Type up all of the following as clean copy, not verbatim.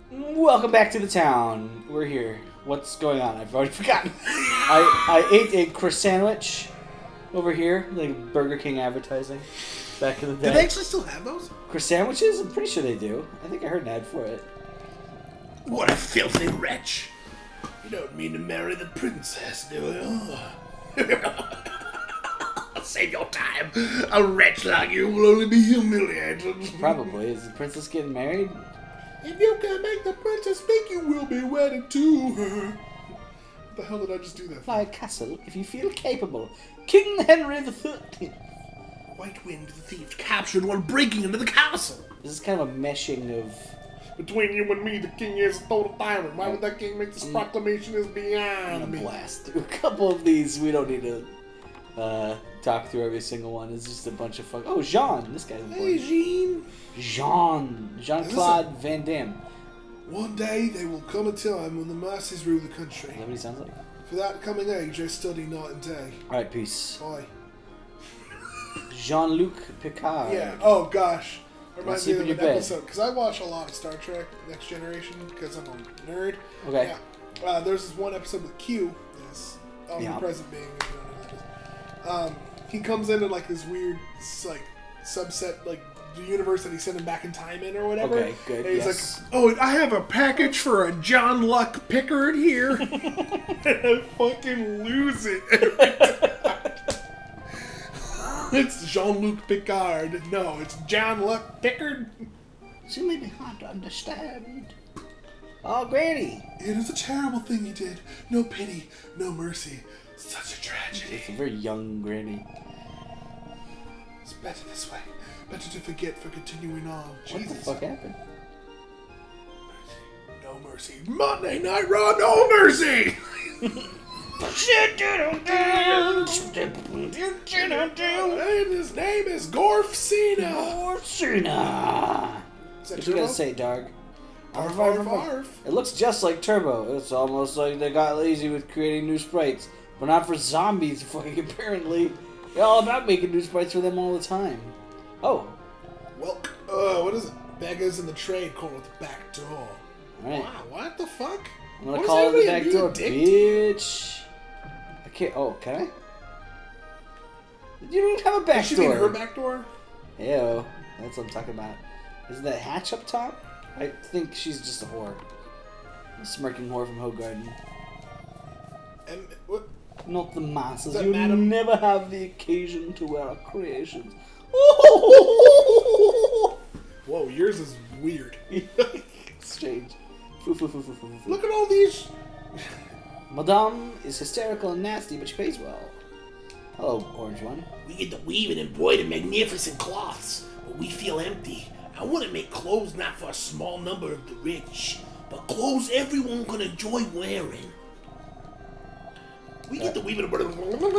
Welcome back to the town. We're here. What's going on? I've already forgotten. I ate a croissant sandwich over here, like Burger King advertising back in the day. Do they actually still have those? Croissant sandwiches? I'm pretty sure they do. I think I heard an ad for it. What a filthy wretch! You don't mean to marry the princess, do you? Save your time. A wretch like you will only be humiliated. Probably. Is the princess getting married? If you can make the princess speak, you will be wedded to her. What the hell did I just do that for? Fly a castle if you feel capable. King Henry III. White Wind, the thief, captured while breaking into the castle. This is kind of a meshing of... Between you and me, the king is a total tyrant. Why would that king make this proclamation is beyond me? Blast through a couple of these. We don't need to talk through every single one. It's just a bunch of fuck. Oh, Jean. This guy's important. Hey, Jean. Jean-Claude Van Damme. One day there will come a time when the masses rule the country. Is that what he sounds like? For that coming age, I study night and day. Alright, peace. Bye. Jean-Luc Picard. Yeah. Oh gosh. Reminds me Sleep in of your an bed. episode because I watch a lot of Star Trek Next Generation because I'm a nerd. Okay. Yeah. There's this one episode with Q. This omnipresent being. If you don't know who that is. He comes in like this weird, like subset, like the universe that he sent him back in time in or whatever. Okay, good. And he's yes. like, "Oh, I have a package for a John Luck Pickard here." And I fucking lose it every time. It's Jean-Luc Picard. No, it's John Luck Pickard. She may be hard to understand. Oh, Granny. It is a terrible thing he did. No pity, no mercy. Such a tragedy. It's a very young Granny. It's better this way. Better to forget for continuing on. What Jesus. the fuck happened? No mercy. Monday Night Raw, no mercy! And his name is Gorf Cena. Gorf Cena. What you gotta say, Dark? Arf, arf, arf. It looks just like Turbo. It's almost like they got lazy with creating new sprites. But not for zombies, fucking apparently. They're all about making new sprites for them all the time. Oh. Well, what is it? Beggars in the trade corner with the back door. Alright. Wow, what the fuck? I'm gonna call it the back door, bitch. I can't. Oh, can I? You don't have a back Does she door. mean her back door? Ew. That's what I'm talking about. Isn't that Hatch up top? I think she's just a whore. A smirking whore from Hogarden. And what? Not the masses. That You madam? never have the occasion to wear our creations. Whoa, yours is weird. Strange. Look at all these. Madame is hysterical and nasty, but she pays well. Hello, orange one. We get to weave and embroider magnificent cloths, but we feel empty. I want to make clothes not for a small number of the rich, but clothes everyone can enjoy wearing. We get to weave and embroider.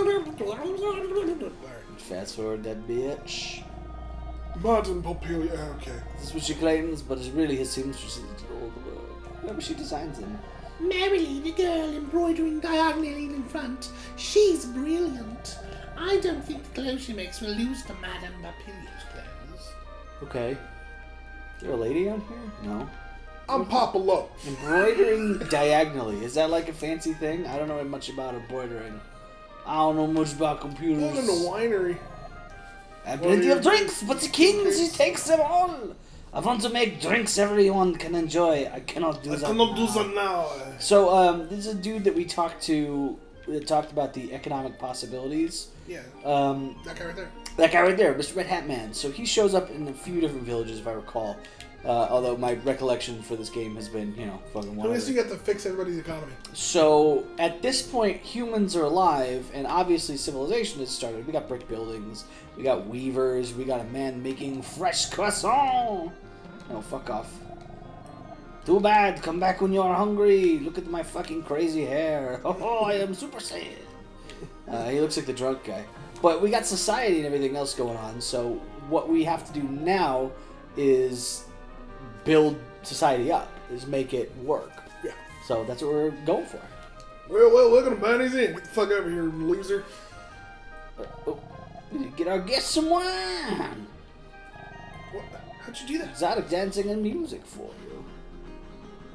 Fast forward that bitch. Modern popular. Okay. This is what she claims, but it's really his seamstresses all the world. Remember, she designs them. Merrily, the girl embroidering diagonally in front. She's brilliant. I don't think the clothes she makes will lose to Madame Papillion's clothes. Okay. Is there a lady on here? No. I'm Papa Lo. Embroidering diagonally. Is that like a fancy thing? I don't know much about embroidering. I don't know much about computers. Going in the winery. I have plenty of drinks, but the king, he takes them all. I want to make drinks everyone can enjoy. I cannot do that. I cannot do that now. So, this is a dude that we talked to that talked about the economic possibilities. Yeah. That guy right there. That guy right there, Mr. Red Hat Man. So he shows up in a few different villages, if I recall. Although my recollection for this game has been, you know, fucking At least whatever. you got to fix everybody's economy. So, at this point, humans are alive, and obviously civilization has started. We got brick buildings, we got weavers, we got a man making fresh croissant! No, fuck off. Too bad, come back when you're hungry. Look at my fucking crazy hair. Oh, I am Super Saiyan. He looks like the drunk guy. But we got society and everything else going on, so what we have to do now is build society up, is make it work. Yeah. So that's what we're going for. Well, look at him, buddies in. Get the fuck over here, loser. Oh, we need to get our guests some wine. What? How'd you do that? Exotic dancing and music for you.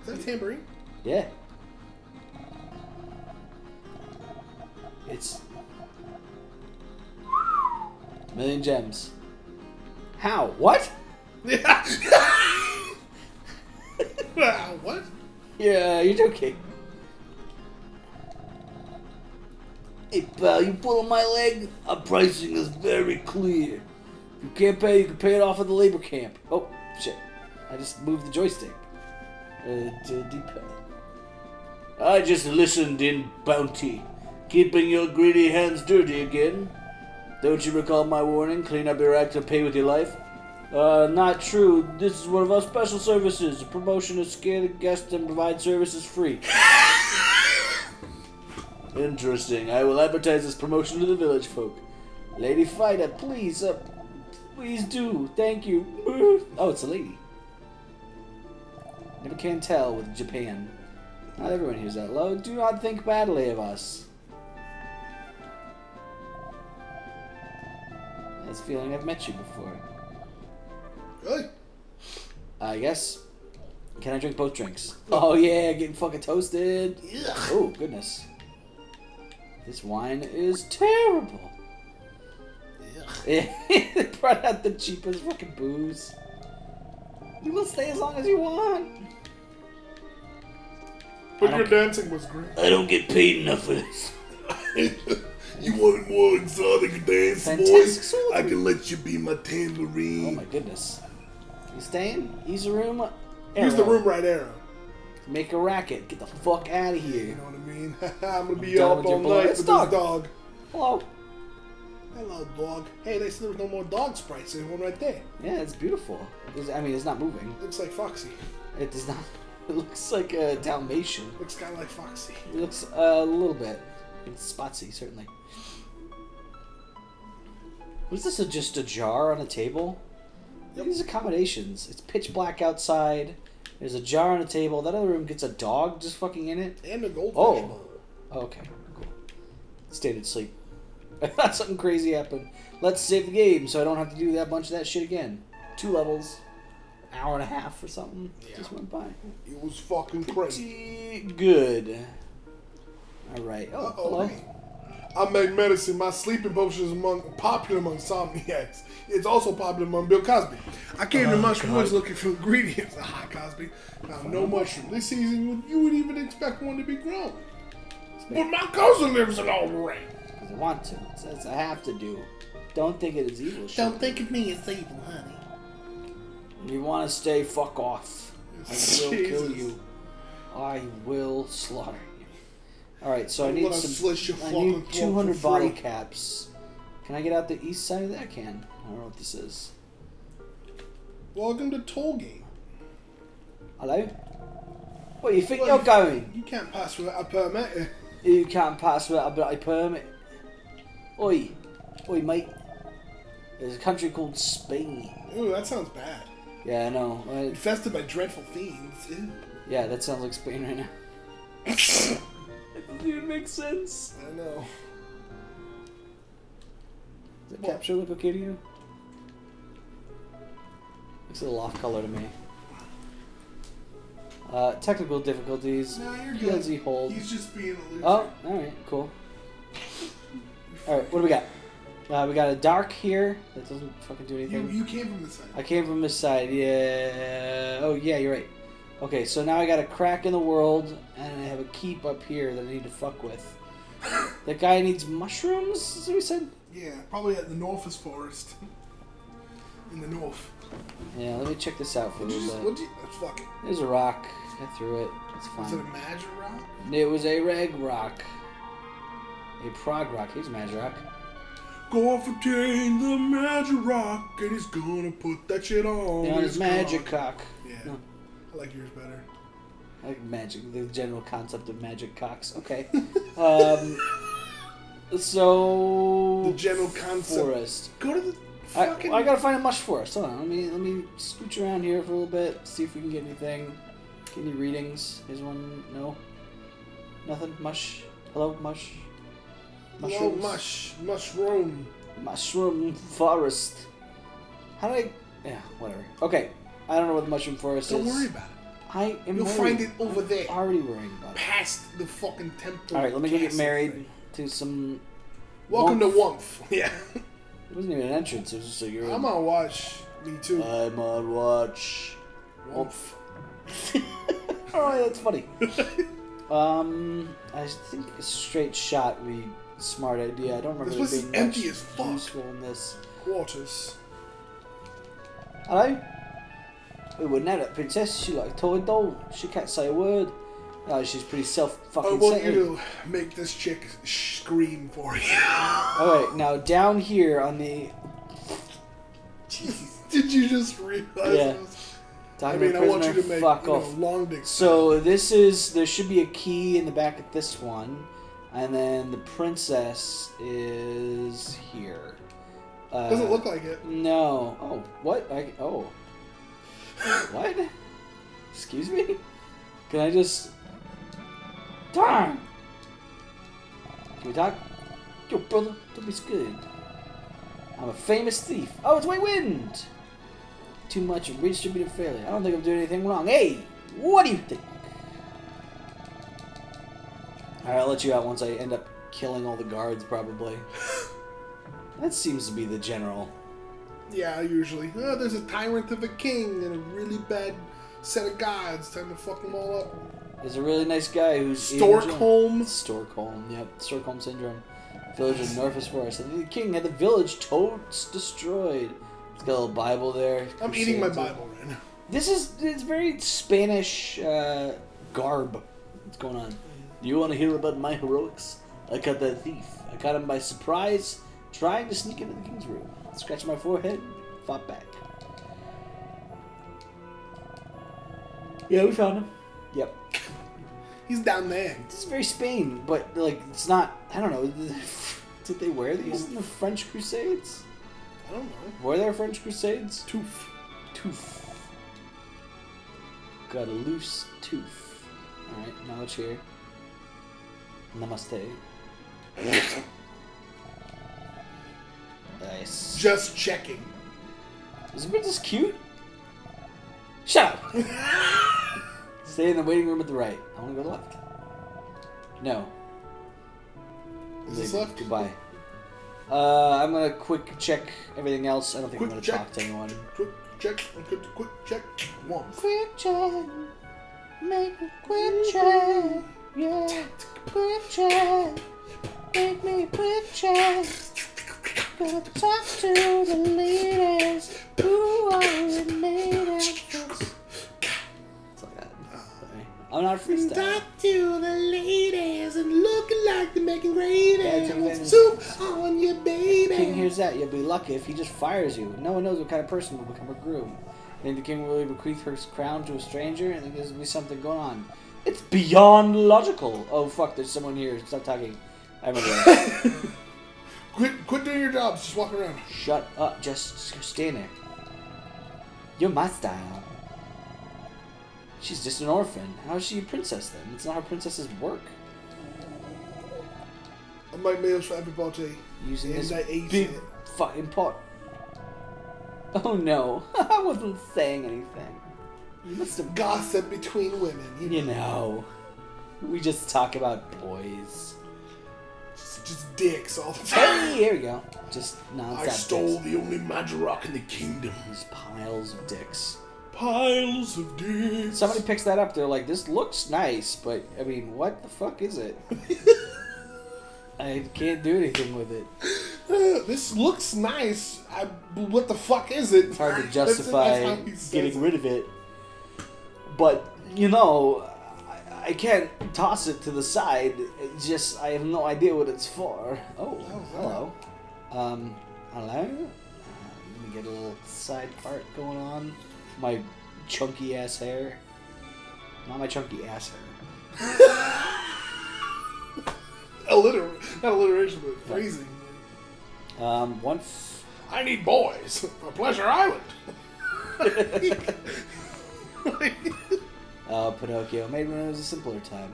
that a tambourine? Yeah. It's... Million gems. How? What? Yeah. What? Yeah, you're joking. Hey pal, you pulling my leg? Our pricing is very clear. If you can't pay, you can pay it off at the labor camp. Oh, shit. I just moved the joystick. D-pad. I just listened in, Bounty. Keeping your greedy hands dirty again. Don't you recall my warning? Clean up your act or pay with your life. Not true. This is one of our special services. A promotion to scare the guests and provide services free. Interesting. I will advertise this promotion to the village folk. Lady Fighter, please, please do. Thank you. Oh, it's a lady. Never can tell with Japan. Not everyone hears that low. Do not think badly of us. I have a feeling I've met you before. Really? I guess. Can I drink both drinks? Oh yeah, getting fucking toasted. Ugh. Oh goodness. This wine is terrible. They brought out the cheapest fucking booze. You will stay as long as you want. But your dancing was great. I don't get paid enough for this. You want more exotic dance, Fantastic boy? I can let you be my tambourine. Oh my goodness. You staying? Use the room. Use the room right arrow. Make a racket. Get the fuck out of here. You know what I mean? I'm gonna be up all night with this dog. Hello. Hello, dog. Hey, they said there was no more dog sprites. There's one right there. Yeah, it's beautiful. I mean, it's not moving. Looks like Foxy. It does not. It looks like a Dalmatian. Looks kind of like Foxy. It looks a little bit. It's spotsy, certainly. Was this just a jar on a table? Yep. These accommodations. It's pitch black outside. There's a jar on a table. That other room gets a dog just fucking in it. And a goldfish bowl. Oh, okay. Cool. Stayed asleep. I thought something crazy happened. Let's save the game so I don't have to do that bunch of that shit again. 2 levels. Hour and a half or something. Yeah. Just went by. It was fucking crazy. Pretty good. Alright. Oh, hello. Hey. I make medicine. My sleeping potion is popular among insomniacs. It's also popular among Bill Cosby. I came to Mushroom Woods looking for ingredients. Aha, Cosby. Found no mushroom. This season, you would even expect one to be grown. But my cousin lives in Albury. Because I want to. It says I have to do. Don't think it is evil. Shit. Don't think of me as evil, honey. If you want to stay, fuck off. I will kill Jesus. you. I will slaughter you. Alright, so I I'm need gonna some. slice your I fucking need throat 200 for body free. caps. Can I get out the east side of that? I can. I don't know what this is. Welcome to Tollgate. Hello? Where you think Well, you're going? You can't pass without a permit. You can't pass without a bloody permit. Oi. Oi, mate. There's a country called Spain. Ooh, that sounds bad. Yeah, I know. Infested by dreadful fiends. Ew. Yeah, that sounds like Spain right now. It doesn't even make sense. I know. Does the capture look okay to you? Looks a little off color to me. Technical difficulties. No, you're PLZ good. hold. He's just being a loser. Oh, alright, cool. Alright, what do we got? We got a dark here. That doesn't fucking do anything. You came from this side. I came from this side, yeah. Oh, yeah, you're right. Okay, so now I got a crack in the world, and I have a keep up here that I need to fuck with. That guy needs mushrooms, is what we said? Yeah, probably at the Northest Forest. In the north. Yeah, let me check this out for a little bit. Fuck it. There's a rock. I threw it. It's Was it a fine. magic rock? It was a reg rock. A prog rock. Here's a magic rock. Go off and obtain the magic rock, and he's gonna put that shit on. You know, his magic cock. cock. Yeah, No. I like yours better. I like magic, the general concept of magic cocks. Okay. So The general concept. forest. Go to the I fucking. gotta find a mush forest. Hold on, let me scooch around here for a little bit, see if we can get anything. Get any readings? Here's one. No. Nothing. Mush. Hello, mush. Hello, Mushrooms? mushroom. Mushroom forest. How do I? Yeah, whatever. Okay. I don't know what the mushroom forest Don't is. worry about it. I am You'll worried. find it over I'm there. already worrying about it. Past the fucking temple. Alright, let me go get castle married thing. to some... Welcome to Wumpf. Yeah. It wasn't even an entrance, it was just a... You're I'm on watch. Me too. I'm on watch. Wumpf. Alright, that's funny. I think a straight shot would be a smart idea. I don't remember This there place being is empty much as fuck. useful in this. Quarters. Hello? We wouldn't have that princess. She like a toy doll. She can't say a word. No, she's pretty I self-fucking want you centered. to make this chick scream for you. Alright, now down here on the... Jesus. Did you just realize Yeah. this? Talking I mean, to I the want you prisoner, to make fuck off. long dick. So this is... There should be a key in the back of this one. And then the princess is here. Doesn't look like it. No. Oh, what? Oh. What? Excuse me? Can I just... Darn! Can we talk? Yo, brother, don't be scared. I'm a famous thief. Oh, it's my wind! Too much of redistributed failure. I don't think I'm doing anything wrong. Hey! What do you think? Alright, I'll let you out once I end up killing all the guards, probably. That seems to be the general. Yeah, usually. Oh, there's a tyrant of a king and a really bad set of gods. Time to fuck them all up. There's a really nice guy who's... Storkholm. Storkholm, yep. Stockholm Syndrome. Village of Northwest Forest. And the king had the village destroyed. He's got a little Bible there. I'm eating my Crusades. Bible right now. It's very Spanish garb. What's going on? Do you want to hear about my heroics? I caught that thief. I caught him by surprise, trying to sneak into the king's room. Scratched my forehead, fought back. Yeah, we found him. Yep. He's down there. This is very Spain, but like it's not. I don't know. Did they wear these in the French Crusades? I don't know. Were there French Crusades? Tooth. Tooth. Got a loose tooth. Alright, now it's here. Namaste. Nice. Just checking. Is the princess cute? Shut up! Stay in the waiting room at the right. I want to go to the left. No. Is this Leave. left? Goodbye. I'm gonna quick check everything else. I don't think I'm Quick gonna check. talk to anyone. Quick check. Quick check. One. Quick check. Make a quick check. Yeah. Quick check. Make me a quick check. Gotta talk to the ladies who are in natives. That's all I got. Sorry. I'm not freestyle. Talk to the ladies and looking like they're making gravy. Yeah, I want soup on your baby. King hears that, you'll be lucky if he just fires you. No one knows what kind of person will become her groom. Think the king will really bequeath her crown to a stranger? I think there's gonna be something going on. It's beyond logical. Oh fuck, there's someone here. Stop talking. I remember that. Quit doing your jobs. Just walk around. Shut up, just stand there. You're my style. She's just an orphan. How is she a princess then? It's not how princesses work. I make meals for everybody. Using And this I ate big it. fucking pot. Oh no, I wasn't saying anything. You must have Gossip between women. You know, we just talk about boys. Just dicks all the time. Hey, here we go. Just nonstop. I stole dicks. the only magic rock in the kingdom. These piles of dicks. Piles of dicks. Somebody picks that up. They're like, "This looks nice, but I mean, what the fuck is it?" I can't do anything with it. This looks nice. What the fuck is it? It's hard to That's justify how he says getting it. rid of it. But you know, I can't toss it to the side. It's just I have no idea what it's for. Oh, hello. Hello. Let me get a little side part going on. My chunky ass hair. Not my chunky ass hair. Not alliteration, but phrasing. Once. I need boys for Pleasure Island. Pinocchio. Made when it was a simpler time.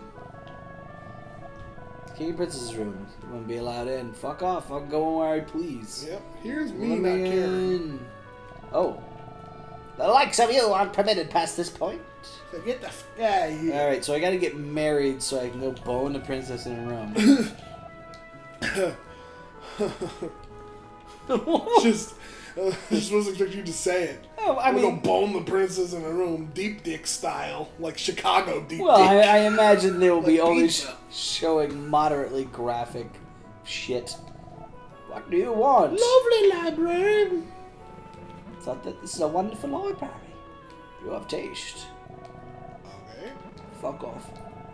King and Princess's room. You wouldn't be allowed in. Fuck off. I'll go where I please. Yep. Here's me Let not me caring. in. Oh. The likes of you aren't permitted past this point. So get the f out of here. Alright, so I gotta get married so I can go bone the princess in a room. Just wasn't expecting you to say it. Oh, I We're mean, gonna bone the princess in a room, deep dick style, like Chicago deep well, dick. I imagine they will be Like only pizza. showing moderately graphic shit. What do you want? Lovely library. Thought that this is a wonderful library. You have taste. Okay. Fuck off.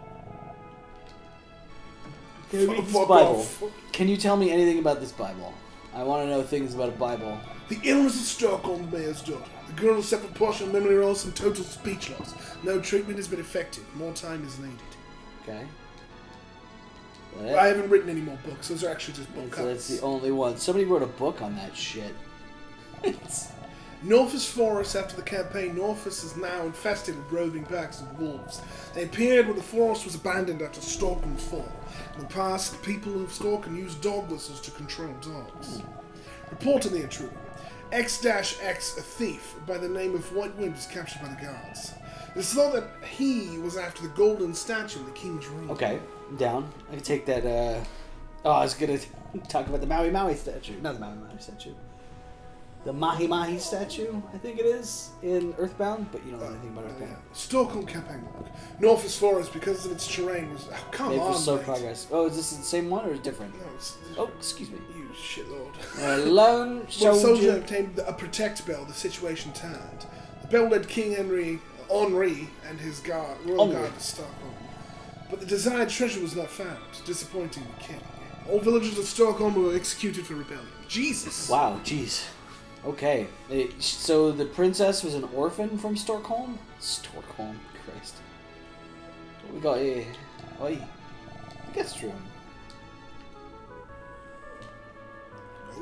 Okay, read this Fuck Bible. off. Can you tell me anything about this Bible? I want to know things about a Bible. The illness of Storkholm, the mayor's daughter. The girl suffered partial memory loss and total speech loss. No treatment has been effective. More time is needed. Okay. I haven't written any more books. Those are actually just book So covers. that's the only one. Somebody wrote a book on that shit. Northus Forest, after the campaign, Northus is now infested with roving packs of wolves. They appeared when the forest was abandoned after Storkholm's fall. In the past, the people of Storkholm used dog whistles to control dogs. Reporting the intruder. X-X, a thief by the name of White Wind, was captured by the guards. It is thought that he was after the golden statue in the king's room. Okay, I'm down. I can take that, Oh, I was gonna talk about the Maui Maui statue. Not the Maui Maui statue. The Mahi Mahi statue, I think it is, in Earthbound, but you don't know anything about Earthbound. Stockholm campaign work. Northus Forest, because of its terrain, was... Oh, come Made on, for slow mate. progress. Oh, is this the same one or is it different? No, it's... Oh, excuse me. You shitlord. Lone When the soldier. soldier obtained a protect bell, the situation turned. The bell led King Henry and his royal guard to Stockholm. But the desired treasure was not found, disappointing the king. All villagers of Stockholm were executed for rebellion. Jesus! Wow, jeez. Okay, so the princess was an orphan from Storkholm? Storkholm, Christ. What we got here? Oi. The guest room. Oh.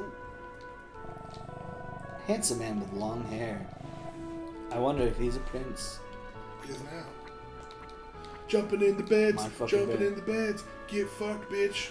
Handsome man with long hair. I wonder if he's a prince. He is now. Jumping in the beds, My fucking jumping bed. in the beds. Get fucked, bitch.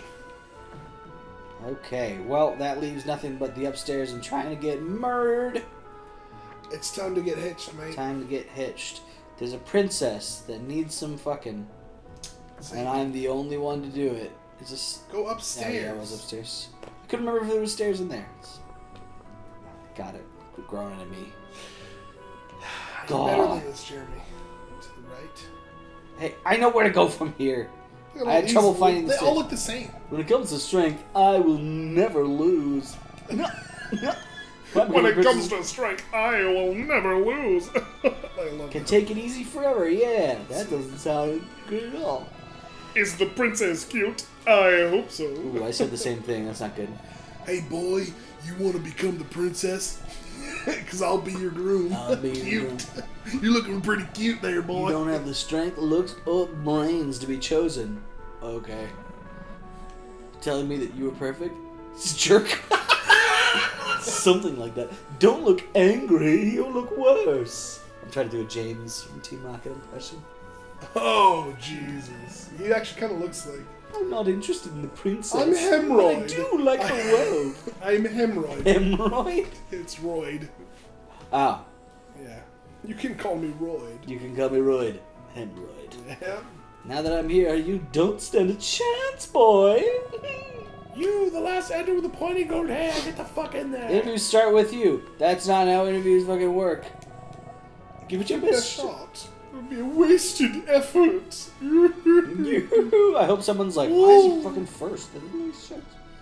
Okay, well, that leaves nothing but the upstairs and trying to get murdered. It's time to get hitched, mate. Time to get hitched. There's a princess that needs some fucking, and I'm the only one to do it. Is this? Go upstairs. Yeah, I was upstairs. I couldn't remember if there was stairs in there. Got it. Quit growing at me. You're better God. than this, Jeremy. To the right. Hey, I know where to go from here. Look at I all had trouble these- finding the They all stairs. look the same. When it comes to strength, I will never lose. When it comes to strength, I will never lose. I love Can that. take it easy forever, yeah. That doesn't sound good at all. Is the princess cute? I hope so. Ooh, I said the same thing. That's not good. Hey boy, you want to become the princess? Because I'll be your groom. I'll be your Cute. You're looking pretty cute there, boy. You don't have the strength, looks, or brains to be chosen. Okay. Telling me that you were perfect? Jerk. Something like that. Don't look angry, you'll look worse. I'm trying to do a James from Team Rocket impression. Oh, Jesus. He actually kind of looks like... I'm not interested in the princess. I'm hemorrhoid. I do like the robe. I'm hemorrhoid. Hemorrhoid? It's Royd. Ah, Yeah. You can call me Royd. you can call me Royd. Hemorrhoid. Yeah. Now that I'm here, you don't stand a chance, boy. You, the last ender with the pointy gold hair, get the fuck in there. Interviews start with you. That's not how interviews fucking work. Give it your Give it a best shot. It would be a wasted effort. I hope someone's like, why is he fucking first? That doesn't make sense.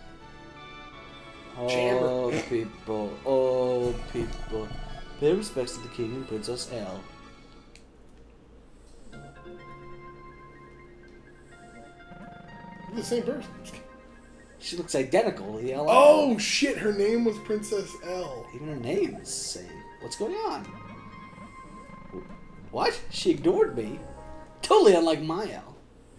Oh, people. Pay respects to the king and Princess Elle. The same person. She looks identical to the Elle. Oh shit, her name was Princess L. Even her name is the same. What's going on? What? She ignored me? Totally unlike my Elle.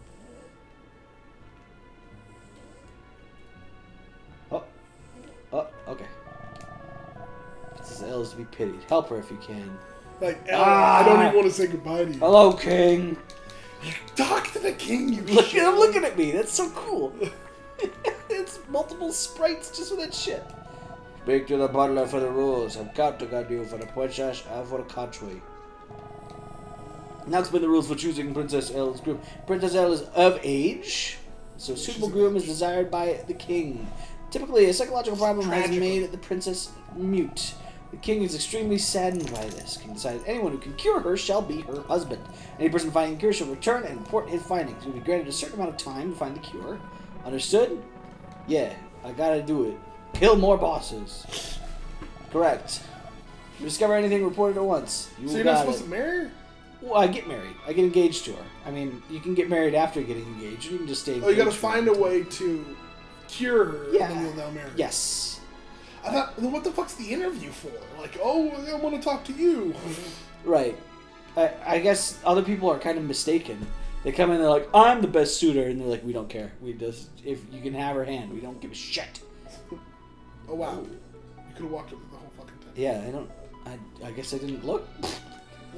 Oh, okay. Princess Elle is to be pitied. Help her if you can. Like, L, I don't even want to say goodbye to you. Hello, King. Talk to the king, you Look shit. at him looking at me. That's so cool. It's multiple sprites just for that shit. Speak to the butler for the rules. I'm counting on you for the princess and for the country. Now explain the rules for choosing Princess Elle's groom. Princess Elle is of age, so a suitable groom is desired by the king. Typically, a psychological problem has made the princess mute. The king is extremely saddened by this. King decided anyone who can cure her shall be her husband. Any person finding the cure shall return and report his findings. He will be granted a certain amount of time to find the cure. Understood? Yeah, I gotta do it. Kill more bosses. Correct. If you discover anything, report it at once. So you're not supposed to marry her? Well, I get married. I get engaged to her. I mean, you can get married after getting engaged. You can just stay engaged. Oh, you gotta find a way to cure her, yeah. and then you'll now marry her. Yes. I thought, what the fuck's the interview for? Like, oh, I want to talk to you. Right. I guess other people are kind of mistaken. They come in, they're like, I'm the best suitor, and they're like, we don't care. We just, if you can have her hand, we don't give a shit. Oh, wow. You could have walked up the whole fucking time. Yeah, I guess I didn't look. No.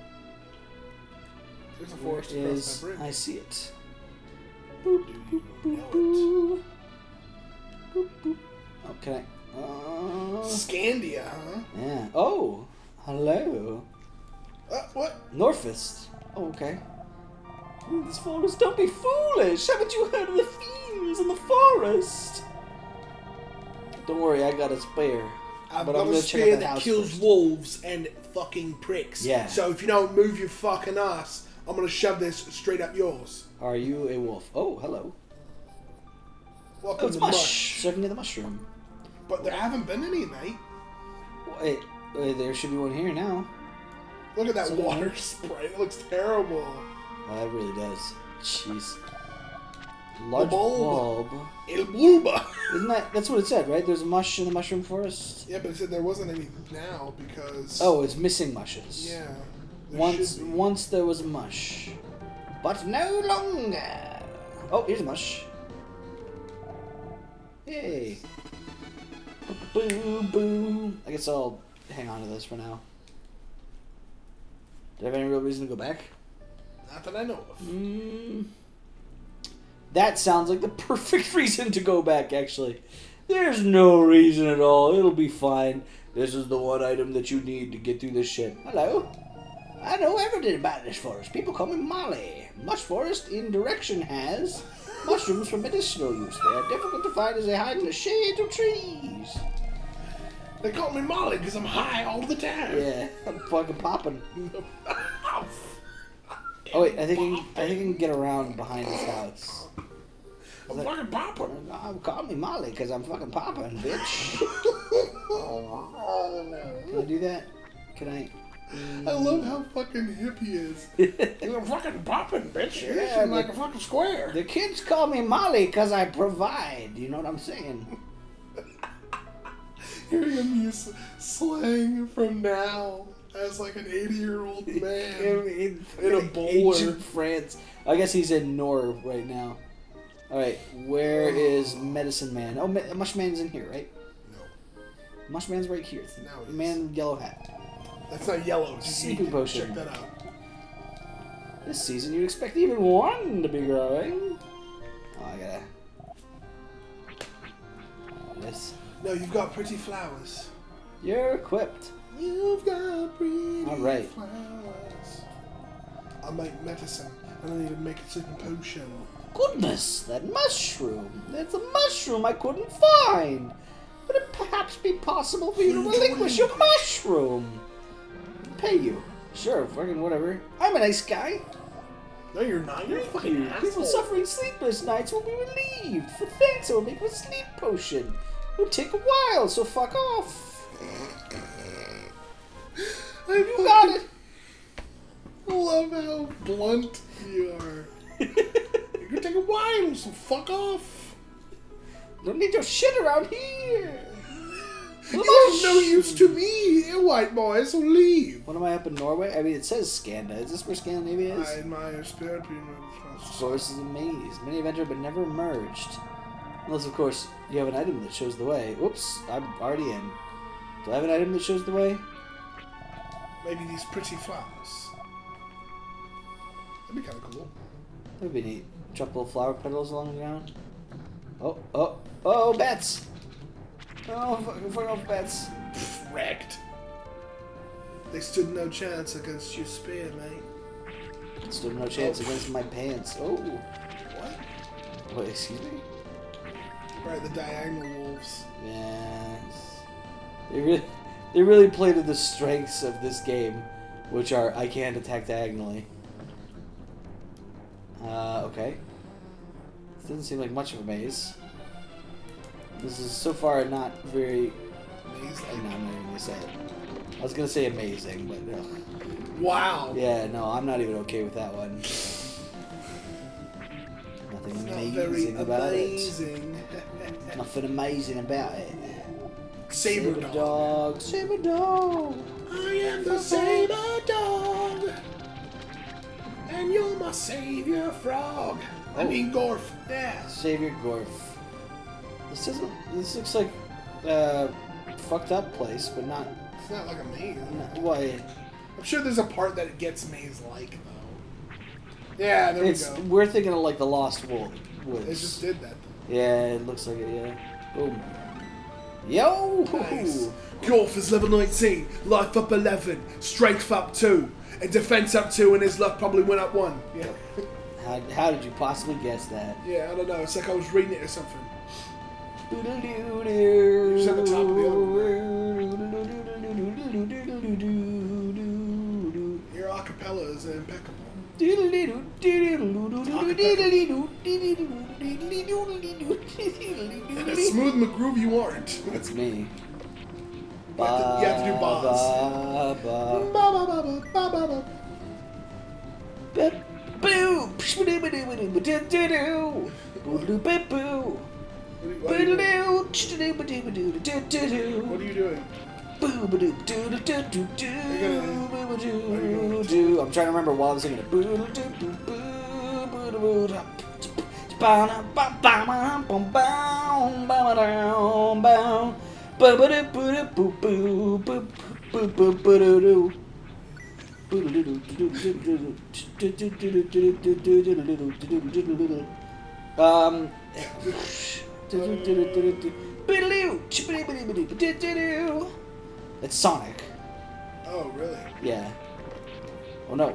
There's a forest across that bridge. I see it. Boop, boop, boop, boop. Boop, boop. Oh, can I? Scandia, huh? Yeah. Oh, hello. What? Northist. Oh, okay. Ooh, this forest, don't be foolish. Haven't you heard of the fiends in the forest? Don't worry, I got a spear. I've but got I'm a gonna spear check out the that house kills first. wolves and fucking pricks. Yeah. So if you don't move your fucking ass, I'm gonna shove this straight up yours. Are you a wolf? Oh, hello. Welcome it's to mush. Serving you the mushroom. But there haven't been any, mate. Wait, there should be one here now. Look at that water spray. It looks terrible. Oh, it really does. Jeez. Large bulb. bulb. El Bluba. Isn't that's what it said, right? There's a mush in the mushroom forest? Yeah, but it said there wasn't any now because... Oh, it's missing mushes. Yeah. Once there was a mush. But no longer. Oh, here's a mush. Hey. Boo, boo. I guess I'll hang on to this for now. Do I have any real reason to go back? Not that I know of. That sounds like the perfect reason to go back, actually. There's no reason at all. It'll be fine. This is the one item that you need to get through this shit. Hello. I know everything about this forest. People call me Molly. Mush forest in direction has mushrooms for medicinal use. They are difficult to find as they hide in the shade of trees. They call me Molly because I'm high all the time. Yeah, I'm fucking popping. Oh wait, I think I can get around behind his house. I'm fucking popping. Call me Molly because I'm fucking popping, bitch. Can I do that? Can I? I love how fucking hip he is. I'm fucking popping, bitch. Yeah, I'm like a fucking square. The kids call me Molly because I provide. You know what I'm saying? Hearing him use slang from now as like an 80-year-old man in a bowler. Ancient France. I guess he's in Nor right now. Alright, where is Medicine Man? Oh, Mush Man's in here, right? No. Mush Man's right here. Now he is. Man with yellow hat. That's not yellow. Sleeping potion. Check that out. This season you'd expect even one to be growing. Oh, I gotta... This. No, you've got pretty flowers. You're equipped. You've got pretty Alright. flowers. I make medicine, and I need to make a sleeping potion. Goodness, that mushroom. That's a mushroom I couldn't find. Would it perhaps be possible for you to relinquish your mushroom? Pay you. Sure, fucking whatever. I'm a nice guy. No, you're not. You're a fucking asshole. People suffering sleepless nights will be relieved. For thanks, I will make a sleep potion. It will take a while, so fuck off. You got it. I love how blunt you are. It could take a while, so fuck off. Don't need your shit around here. You're of no use to me, you white boy, so leave. What am I up in Norway? I mean, it says Skanda. Is this where Scandinavia is? I admire spirit being Forest is a maze. Many have entered but never emerged. Unless, of course, you have an item that shows the way. Oops, I'm already in. Do I have an item that shows the way? Maybe these pretty flowers. That'd be kind of cool. That would be neat. Drop little flower petals along the ground. Oh, bats! Oh, fuck off, bats. Wrecked. They stood no chance against your spear, mate. Stood no chance against my pants. Oh. What? What, excuse me? Right, the diagonal wolves. Yes. They really played to the strengths of this game, which are I can't attack diagonally. Okay. This doesn't seem like much of a maze. This is so far not very... Maze-like. No, I'm not even gonna say it. I was gonna say amazing, but no. Wow. Yeah, no, I'm not even okay with that one. Nothing It's not amazing very about amazing. it. Nothing amazing about it. Saber dog. Saber dog. I am the saber dog. And you're my savior frog. I mean Gorf. Yeah. Savior Gorf. This looks like fucked up place, but not. It's not like a maze. Why? I'm sure there's a part that it gets maze-like though. Yeah, there we go. We're thinking of like the Lost Woods. They just did that though. Yeah, it looks like it. Yeah. Boom. Yo. Nice. Gorf is level 19, life up 11, strength up 2, and defense up 2, and his luck probably went up 1. Yeah. How did you possibly guess that? Yeah, I don't know. It's like I was reading it or something. Just at the top of the other Your acapella is impeccable. Smooth McGroove you aren't. That's me. You have to do bars. What are you doing? I'm trying to remember while I was singing it. It's Sonic. Oh, really? Yeah. Oh no.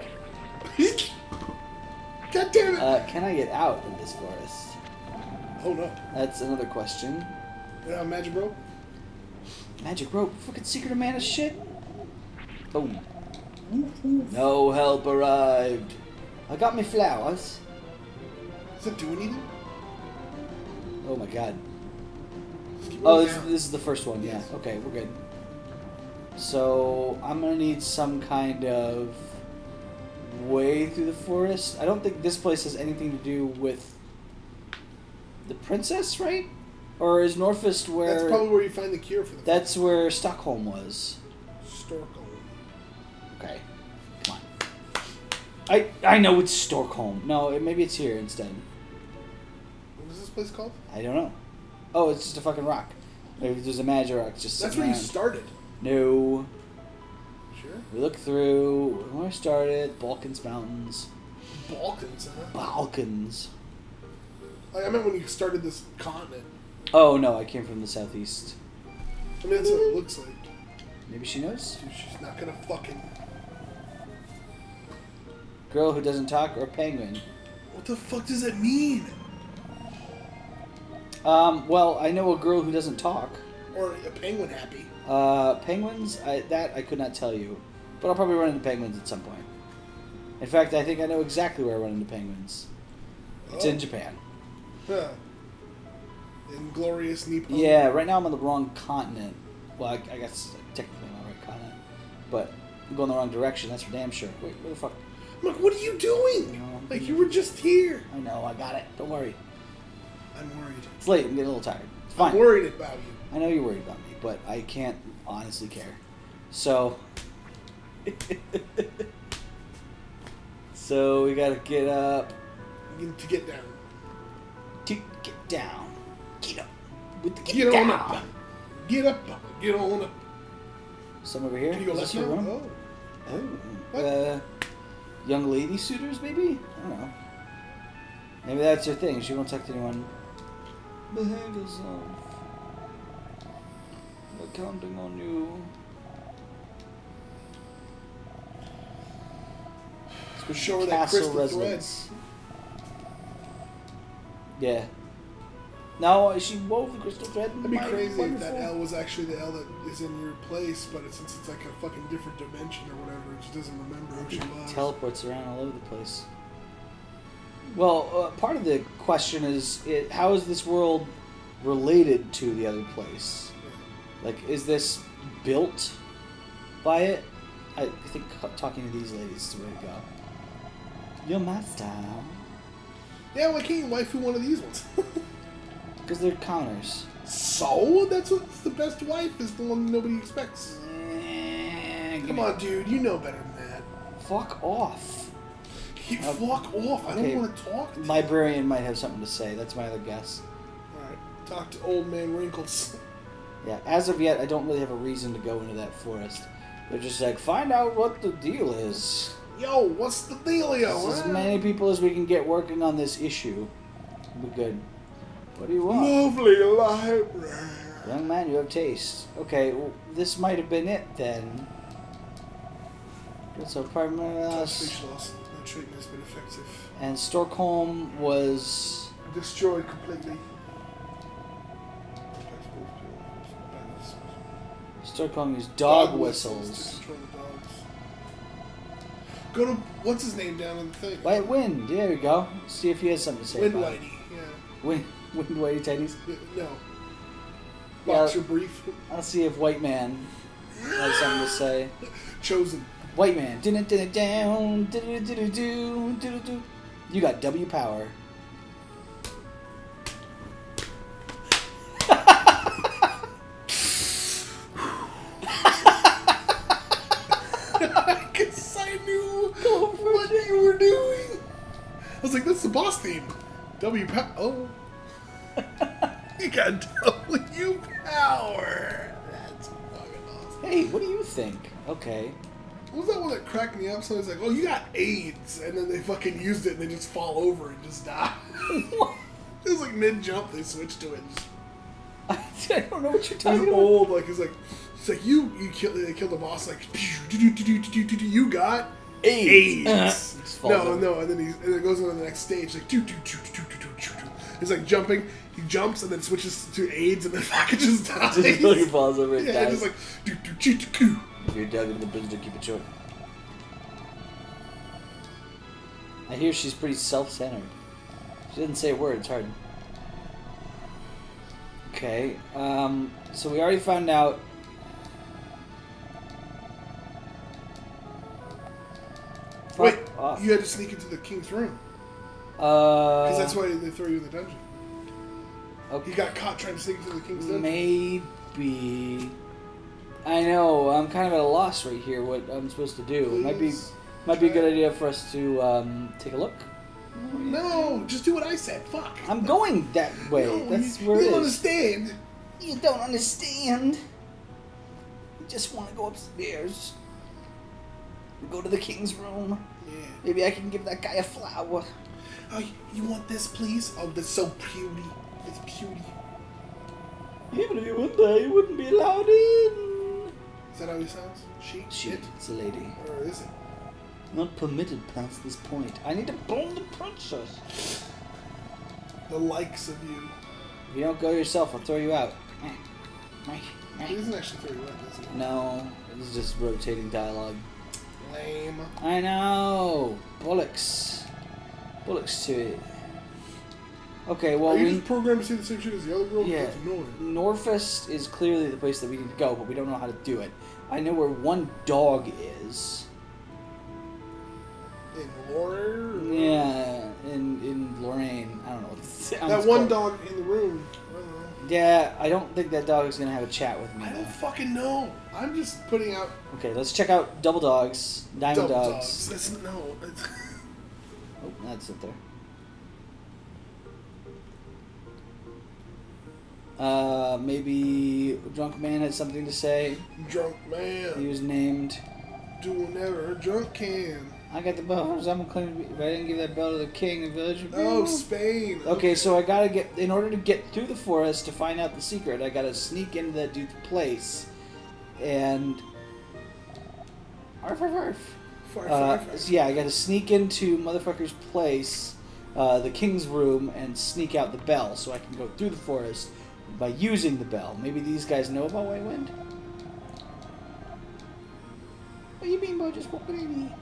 God damn it! Can I get out of this forest? Oh no. That's another question. Magic rope? Magic rope? Fucking Secret of Mana shit? Boom. No help arrived. I got me flowers. Does it do anything? Oh my god. Oh, this is the first one, yeah. Okay, we're good. So, I'm gonna need some kind of way through the forest. I don't think this place has anything to do with the princess, right? Or is Norfist where... That's probably where you find the cure for the... That's where Stockholm was. Storkholm. Okay, come on. I know it's Storkholm. No, maybe it's here instead. What was this place called? I don't know. Oh, it's just a fucking rock. Maybe there's a magic rock just That's sitting where you around. started. No. Sure? We look through where I started, Balkans Mountains. Balkans, huh? Balkans. Like, I meant when you started this continent. Oh no, I came from the southeast. I mean, that's what it looks like. Maybe she knows? Dude, she's not gonna fucking... Girl who doesn't talk or penguin? What the fuck does that mean? Well, I know a girl who doesn't talk. Or a penguin happy. Penguins? That I could not tell you. But I'll probably run into penguins at some point. In fact, I think I know exactly where I run into penguins. It's in Japan. Huh. In glorious Nippon. Yeah, right now I'm on the wrong continent. Well, I guess technically I'm on the right continent. But I'm going the wrong direction, that's for damn sure. Wait, where the fuck? I'm like, what are you doing? No, Like, you were just here. I know, I got it. Don't worry. I'm worried. It's late, I'm getting a little tired. It's fine. I'm worried about you. I know you're worried about me, but I can't honestly care. So... so we gotta get up. To get down. To get down. Get up. With the Get down. on up. Get up. Get on up. Some over here? Can you go Is left this your now? room? Oh. Oh. Young lady suitors, maybe? I don't know. Maybe that's her thing. She won't talk to anyone. The handles off. counting on you. Show her that crystal thread. Yeah. No, she wove the crystal thread. That'd be crazy if that L was actually the L that is in your place, but since it's like a fucking different dimension or whatever, it just doesn't remember who she was. Teleports around all over the place. Well, part of the question is, how is this world related to the other place? Yeah. Like, is this built by it? I think talking to these ladies is the way to go. You're my style. Yeah, why can't you waifu one of these ones? Because they're commoners. So? That's what's the best wife, is the one nobody expects. Come on, dude, you know better than that. Fuck off. Fuck off. I don't want to talk to you. Librarian might have something to say. That's my other guess. Alright, talk to old man Wrinkles. Yeah, as of yet, I don't really have a reason to go into that forest. They're just like, find out what the deal is. Yo, what's the dealio? As many people as we can get working on this issue. We'll be good. What do you want? Lovely library. Young man, you have taste. Okay, well, this might have been it then. That's our primary Speech loss. No treatment has been effective. And Storkholm was destroyed completely. Storkholm used dog whistles. To control the dogs. Go to what's his name down on the thing. White Wind. There we go. See if he has something to say. Wind about Whitey. Yeah. Wind Whitey tighties. No. Boxer brief. I'll see if White Man has something to say. Chosen. White Man. Down. You got W power. Because I knew what you were doing. I was like, that's the boss theme. W power. Oh. You got W power. That's fucking awesome. Hey, what do you think? Okay. What was that one that cracked me up? Somebody's like, oh, you got AIDS. And then they fucking used it and they just fall over and just die. What? It was like mid-jump they switched to it. I don't know what you're talking It was about. old, like, it's like you killed, they killed the boss, like, you got AIDS. No, and then it goes on to the next stage, like, it's like jumping, he jumps and then switches to AIDS and then fucking just dies. Just fucking falls over and yeah, dies. just like, If you're dug into the business, keep it short. I hear she's pretty self-centered. She doesn't say a word, it's hard. Okay, so we already found out. Wait, you had to sneak into the king's room. Because that's why they throw you in the dungeon. Okay. You got caught trying to sneak into the king's dungeon. Maybe. I know, I'm kind of at a loss right here what I'm supposed to do. It might be a good idea for us to take a look. No, just do what I said. Fuck. I'm going that way. No, That's you where it is. don't understand. You don't understand. You just want to go upstairs. Go to the king's room. Yeah. Maybe I can give that guy a flower. Oh, you want this, please? Oh, that's so pretty. It's beauty. Even if you went there, you wouldn't be allowed in. Is that how he sounds? She? It's a lady. Or is it? Not permitted past this point. I need to bone the princess. The likes of you. If you don't go yourself, I'll throw you out. He doesn't actually throw you out, does he? No, this is just rotating dialogue. Lame. I know. Bollocks. Bollocks to it. Okay, well, Are you just programmed to see the same shit as the other girl? Yeah. That's annoying. Norfest is clearly the place that we need to go, but we don't know how to do it. I know where one dog is. In Lorraine? Yeah, in Lorraine. I don't know. That one dog in the room. I don't know. Yeah, I don't think that dog is going to have a chat with me. I don't fucking know. I'm just putting out... Okay, let's check out Double Dogs. Diamond Dogs. That's, no. Oh, that's it there. Maybe Drunk Man had something to say. Drunk Man. He was named. Do whatever a drunk can. I got the bell. I'm claiming if I didn't give that bell to the king of the village. Oh, Spain. Okay, so I gotta get, in order to get through the forest to find out the secret, I gotta sneak into that dude's place, and arf, arf, arf. So yeah, I gotta sneak into motherfucker's place, the king's room, and sneak out the bell so I can go through the forest by using the bell. Maybe these guys know about White Wind? What do you mean by just walking at me?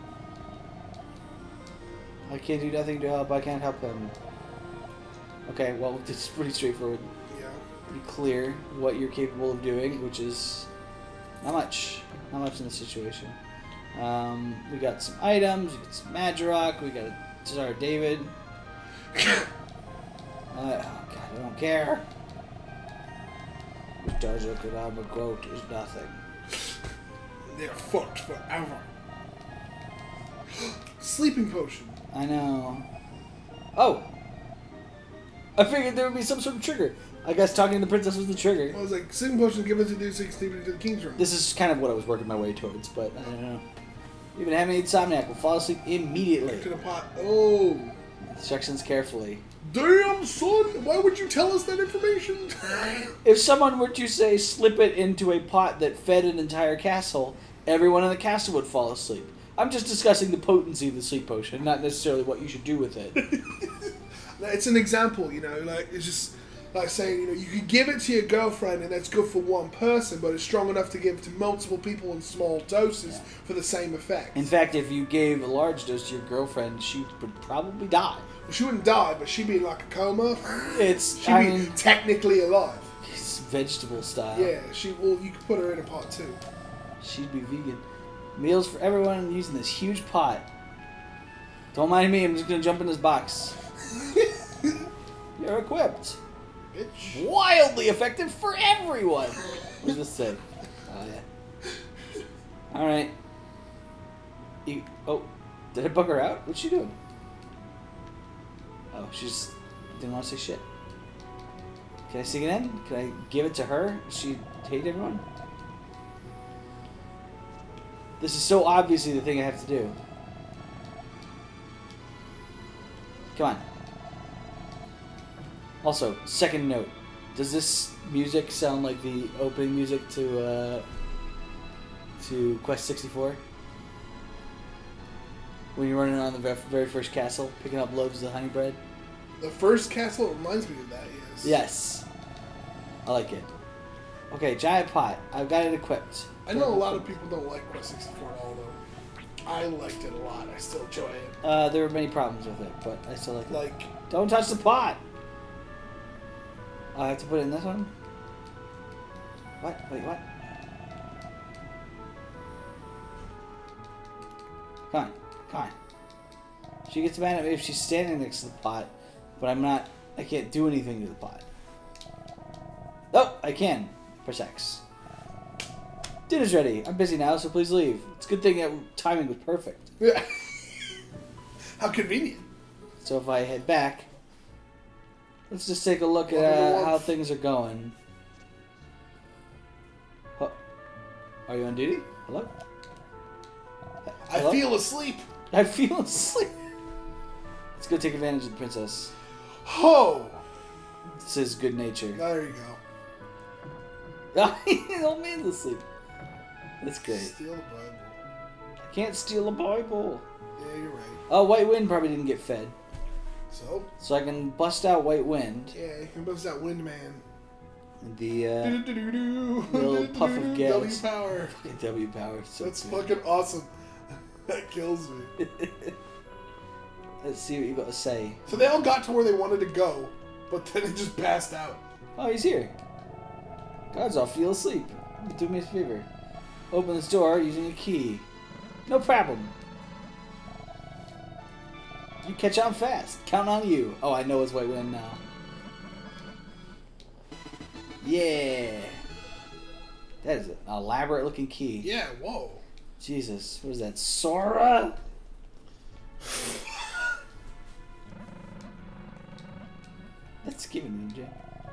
I can't do nothing to help. I can't help them. Okay, well, it's pretty straightforward. Yeah. Pretty clear what you're capable of doing, which is not much. Not much in this situation. We got some items. We got some Madrock. We got a Tsar David. Oh God, I don't care. It does look at our goat is nothing. They're fucked forever. Sleeping potion. I know. Oh! I figured there would be some sort of trigger. I guess talking to the princess was the trigger. I was like, sleeping potion given to do 6 sleeping into the king's room. This is kind of what I was working my way towards, but I don't know. Even having insomniac will fall asleep immediately. To the pot. Oh. Instructions carefully. Damn, son! Why would you tell us that information? If someone were to say slip it into a pot that fed an entire castle, everyone in the castle would fall asleep. I'm just discussing the potency of the sleep potion, not necessarily what you should do with it. It's an example, you know, like, it's just like saying, you know, you could give it to your girlfriend and that's good for one person, but it's strong enough to give to multiple people in small doses for the same effect. In fact, if you gave a large dose to your girlfriend, she would probably die. Well, she wouldn't die, but she'd be in like a coma. She'd be technically alive. It's vegetable style. Yeah, well, you could put her in a pot too. She'd be vegan. Meals for everyone using this huge pot. Don't mind me, I'm just gonna jump in this box. You're equipped. Bitch. Wildly effective for everyone! What does this say? Oh, yeah. Alright. Oh, did I bug her out? What's she doing? Oh, she just didn't want to say shit. Can I sing it in? Can I give it to her? Does she hate everyone? This is so obviously the thing I have to do. Come on. Also, second note. Does this music sound like the opening music to Quest 64? When you're running on the very first castle, picking up loaves of honey bread? The first castle reminds me of that, yes. Yes. I like it. Okay, giant pot. I've got it equipped. I know a lot of people don't like Quest 64 at all, though. I liked it a lot. I still enjoy it. There were many problems with it, but I still like it. Like, don't touch the pot! I have to put it in this one? What? Wait, what? Come on. Come on. She gets mad at me if she's standing next to the pot, but I can't do anything to the pot. Oh, I can. Press X. Dinner's ready. I'm busy now, so please leave. It's a good thing that timing was perfect. yeah. How convenient. So if I head back, let's just take a look at how things are going. Oh. Are you on duty? Hello? Hello? I feel asleep. I feel asleep. Let's go take advantage of the princess. Oh! This is good nature. There you go. Old man's asleep. That's great. Steal the Bible. I can't steal a Bible. Yeah, you're right. Oh, White Wind probably didn't get fed. So? So I can bust out White Wind. Yeah, you can bust out Wind Man. The little puff of gas. W power. Fucking W power. So that's cool. fucking awesome. That kills me. Let's see what you got to say. So they all got to where they wanted to go, but then it just passed out. Oh, he's here. Guards, I'll feel asleep. Do me a favor. Open this door using a key. No problem. You catch on fast. Count on you. Oh, I know it's White Wind now. Yeah. That is an elaborate looking key. Yeah, whoa. Jesus. What is that? Sora? That's giving me, Jay.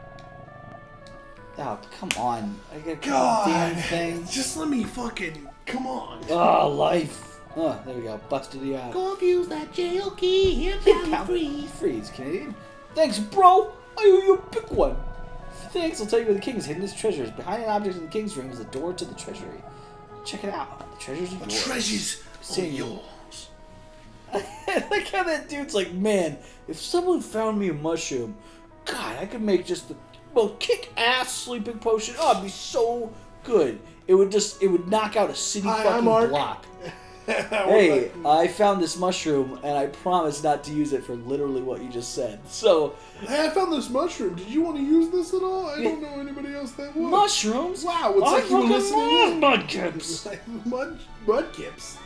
Oh, come on. I gotta God, damn thing. just let me fucking... Come on. Oh, life. Oh, there we go. Busted you out. Confuse that jail key. Here, pal, freeze. Freeze, Canadian. Thanks, bro. I owe you a big one. Thanks, I'll tell you where the king has hidden his treasures. Behind an object in the king's room is the door to the treasury. Check it out. The treasures are yours. The treasures are yours. I like how that dude's like, man, if someone found me a mushroom, God, I could make just the most kick-ass sleeping potion. Oh, it'd be so good. It would knock out a city fucking block. Hey, I found this mushroom, and I promise not to use it for literally what you just said. So, hey, I found this mushroom. Did you want to use this at all? I don't know anybody else that would. Mushrooms? Wow, it's like you were listening. Mudkips. Mudkips.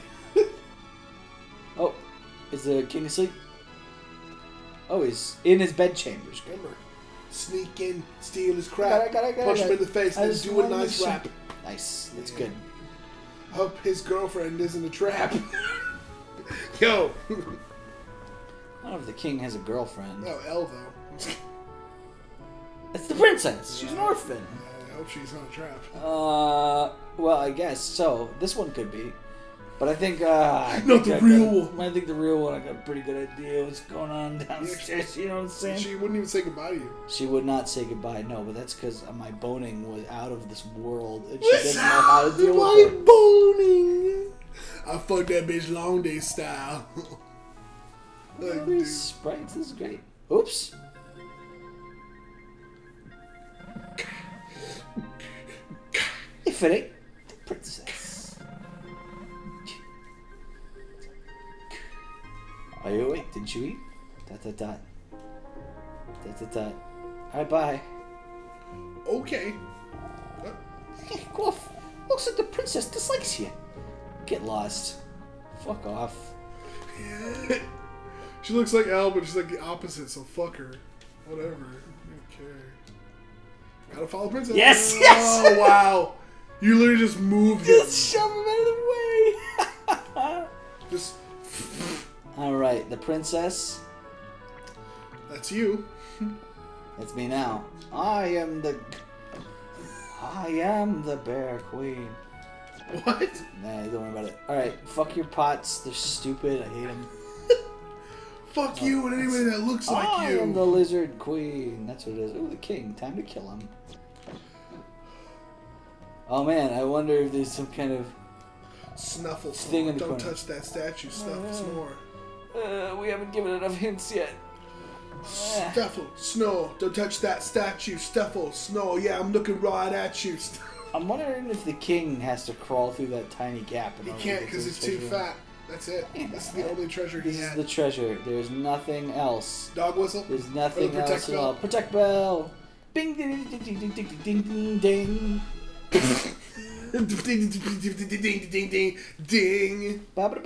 Oh, is the king asleep? Oh, he's in his bedchambers. Remember, sneak in, steal his crap, got it. punch him in the face, and do a nice rap. Nice, that's good. Hope his girlfriend isn't a trap. Yo. I don't know if the king has a girlfriend. No, Elle though. It's the princess. She's an orphan. I hope she's not a trap. Well, I guess so. This one could be. But I think, not the real one. I think the real one, I got a pretty good idea what's going on downstairs, you know what I'm saying? She wouldn't even say goodbye to you. She would not say goodbye, no, but that's because my boning was out of this world, and she didn't know how to deal with it. My boning! I fucked that bitch long day style. Like, these sprites, this is great. Oops. If it ain't the princess. Are you awake? Didn't you eat? ... Alright, bye. Okay. Hey, go off. Looks like the princess dislikes you. Get lost. Fuck off. She looks like Elle, but she's like the opposite, so fuck her. Whatever. Okay. Gotta follow princess. Yes, yes! Oh, wow. You literally just moved him. Just shove him out of the way. Just... Alright, the princess. That's you. That's me now. I am the bear queen. What? Nah, don't worry about it. Alright, fuck your pots. They're stupid. I hate them. Fuck you and anybody that looks like you. I am the lizard queen. That's what it is. Ooh, the king. Time to kill him. Oh man, I wonder if there's some kind of Snuffle thing in the Don't corner. touch that statue. Snuffle snore. We haven't given enough hints yet. Stuffle, snow. Don't touch that statue. Stuffle, snow. Yeah, I'm looking right at you. I'm wondering if the king has to crawl through that tiny gap. He can't because it's too fat. That's it. That's the only treasure he This is had. the treasure. There's nothing else. Dog whistle? There's nothing Protect else at bell? all. Protect bell. Bing ding ding ding ding ding ding ding ding. Ding, ding, ding, ding, ding, ding.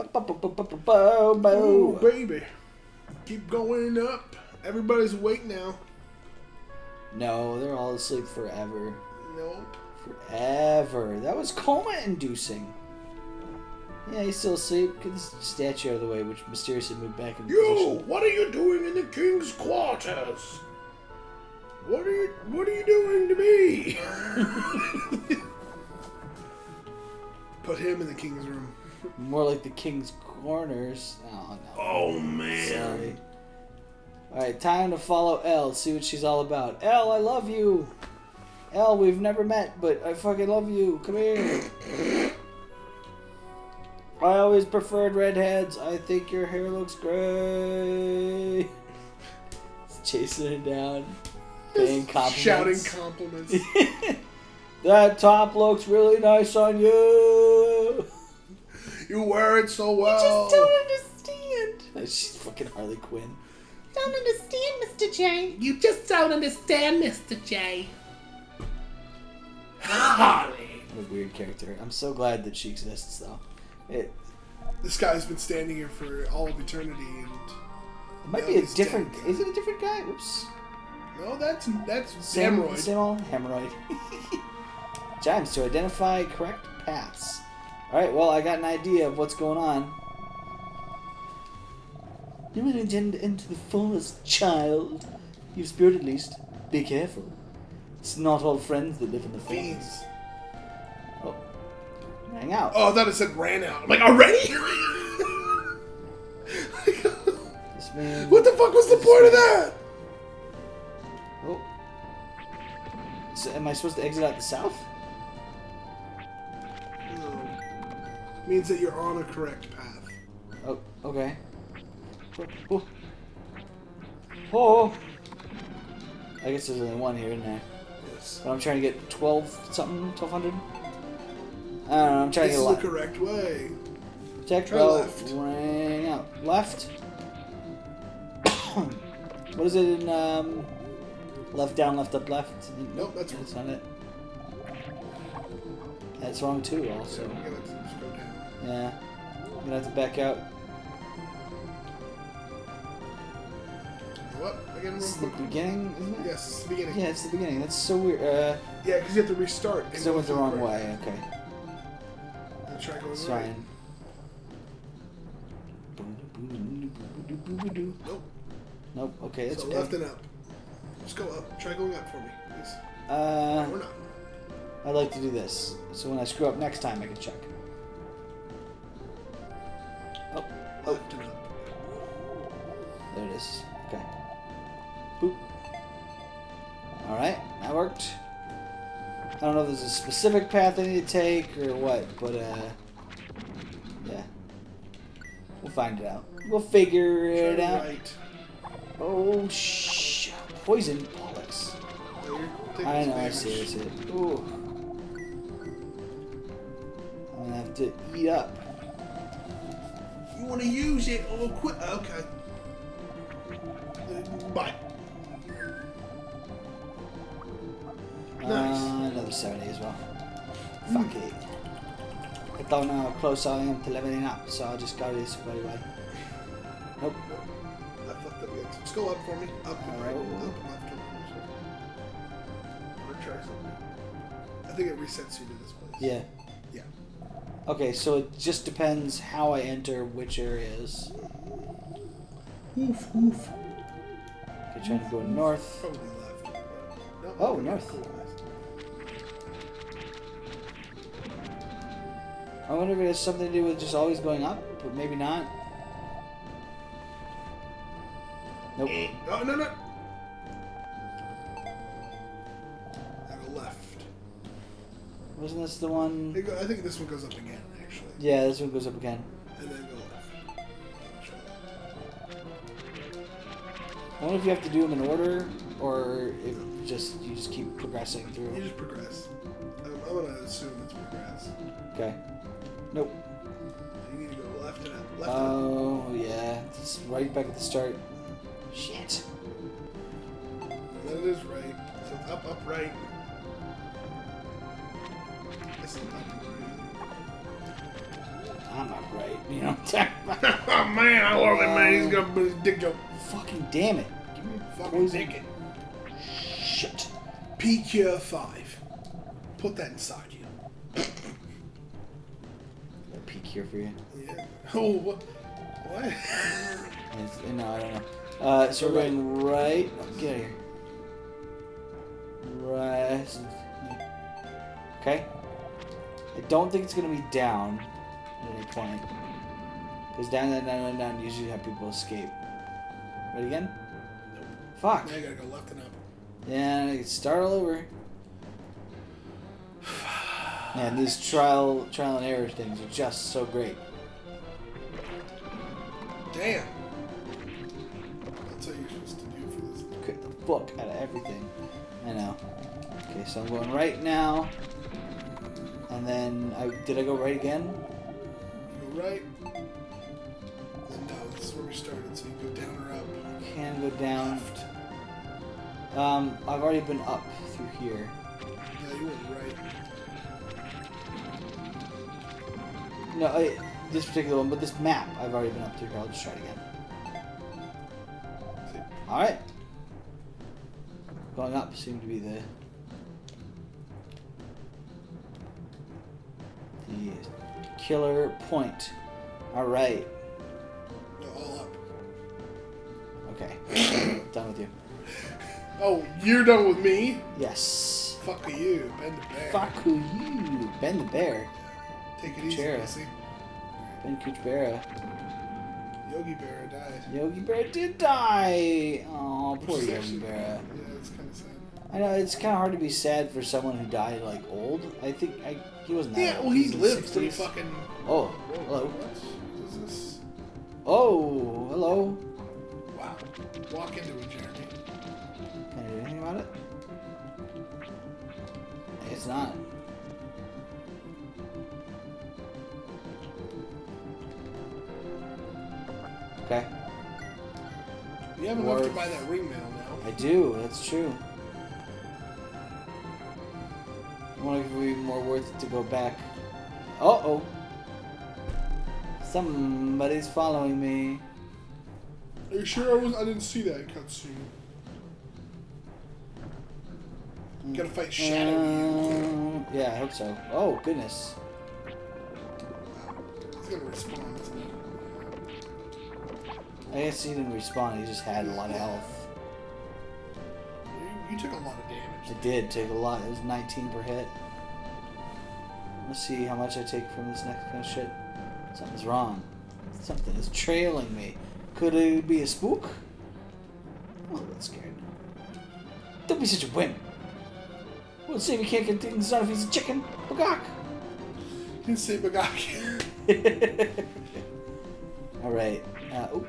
Oh, baby. Keep going up. Everybody's awake now. No, they're all asleep forever. Nope. Forever. That was coma-inducing. Yeah, he's still asleep. Get this statue out of the way, which mysteriously moved back into You! position. What are you doing in the king's quarters? What are you doing to me? Put him in the king's room. More like the king's corners. Oh, no. Oh, man. Sorry. Alright, time to follow Elle, see what she's all about. Elle, I love you! Elle, we've never met, but I fucking love you. Come here. I always preferred redheads. I think your hair looks great. He's chasing her down. Paying compliments. Shouting compliments. That top looks really nice on you. You wear it so well. You just don't understand. She's fucking Harley Quinn. Don't understand, Mr. J. You just don't understand, Mr. J. Harley. What a weird character. I'm so glad that she exists, though. This guy's been standing here for all of eternity, and It might now be a he's different. dead. Is it a different guy? Oops. No, that's Same hemorrhoid. old hemorrhoid. Chimes to identify correct paths. Alright, well, I got an idea of what's going on. You will intend to enter the forest, child. You've spirit at least. Be careful. It's not all friends that live in the Fiends. forest. Oh. Hang out. Oh, I thought it said ran out. I'm like, already? This man. What the fuck was the point of that? Oh. So, am I supposed to exit out the south? No. Means that you're on a correct path. Oh, okay. Oh. Oh. I guess there's only one here, isn't there? Yes. But I'm trying to get 12 something, 1200. I don't know. I'm trying to get a lot. This is the correct way. Check. Try Oh, left. ring out. Left. What is it in left down, left up, left? Nope, that's not it. That's wrong too. Also. So we're gonna have to just go down. Yeah. I'm gonna have to back out. What? Again, This is the beginning, isn't it? Yes, it's the beginning. Yeah, it's the beginning. That's so weird. Yeah, because you have to restart. Because I went the wrong way. Okay. And try going It's right. fine. Nope. Nope. Okay, it's So okay. left and up. Just go up. Try going up for me, please. Uh, Or not. I'd like to do this. So when I screw up next time, I can check. Oh, Left and up. there it is. Okay. Boop. Alright, that worked. I don't know if there's a specific path I need to take or what, but, yeah. We'll find it out. We'll figure it Try out. right. Oh, poison bollocks. No, you're taking I know, I damage. see it. Ooh. I'm gonna have to eat up. You want to use it or quit? Okay. Bye. Nice. Another 70 as well. Fuck it. I don't know how close I am to leveling up, so I'll just go this very way. Nope. I fucked up again. Just go up for me. Up and right. Oh. Up and left and right. I'm gonna try something. I think it resets you to this place. Yeah. Yeah. Okay, so it just depends how I enter which areas. Oof, oof. Okay, trying to go north. Probably left. No, Oh, okay, north. cool, nice. I wonder if it has something to do with just always going up, but maybe not. Nope. Oh, no, no. I go left. Wasn't this the one? I think this one goes up again, actually. Yeah, this one goes up again. And then go left. I wonder if you have to do them in order, or if just you just keep progressing You through. just progress. I'm gonna assume it's progress. Okay. Nope. You need to go left and up. Left and up. Oh yeah, it's right back at the start. Shit. And then it is right. So it's up, up, right. This is up, I'm not right. You know what I'm talking about? right. Oh man, I love it, man. He's got his dick joke. Fucking damn it! Give me your Fucking poison. dick it. Shit. PQ 5. Put that inside you. A peek here for you. Yeah. Oh, what? What? No, I don't know. So we're going right. Oh, get out of here. Right. Okay. I don't think it's gonna be down at any point. Because down, usually have people escape. Ready again? Nope. Fuck. Now you gotta go left and up. Yeah, I can start all over. Man, these trial and error things are just so great. Damn. That's what you're supposed to do for this. Get the fuck out of everything. I know. Okay, so I'm going right now. And then, did I go right again? You go right. And no, this is where we started, so you can go down or up. Can go down. Left. I've already been up through here. No, you went right. No, this particular one, but this map, I've already been up through here. I'll just try it again. See? Alright. Going up seemed to be the killer point. Alright. No, all up. Okay. Done with you. Oh, you're done with me? Yes. Fuck you, Ben the Bear. Fuck who you, Ben the Bear. Take it easy, Chair. Missy. Ben Kuchbera. Yogi Berra died. Yogi Berra did die! Oh, poor Which is Yogi actually- Berra. Yeah, it's kind of sad. I know, it's kind of hard to be sad for someone who died, like, old. I think he wasn't that Yeah, old. well, He he was in the lived pretty 60s. fucking. Oh, Whoa, hello. What is this? Oh, hello. Wow. Walk into it, Jeremy. Can I do anything about it? I guess not. Okay. You have enough to Or- buy that ring mail now. I do, that's true. I wonder if it would be more worth it to go back. Uh-oh. Somebody's following me. Are you sure I didn't see that cutscene? You gotta fight Shadow. Yeah, I hope so. Oh, goodness. He's gonna respawn, isn't he? I guess he didn't respawn, he just had a lot of health. You took a lot of damage. I did take a lot. It was 19 per hit. Let's see how much I take from this next kind of shit. Something's wrong. Something is trailing me. Could it be a spook? I'm a little bit scared. Don't be such a wimp. We'll see if you can't get things done if he's a chicken. Bagak! You didn't say Bagaki. Alright. Oh.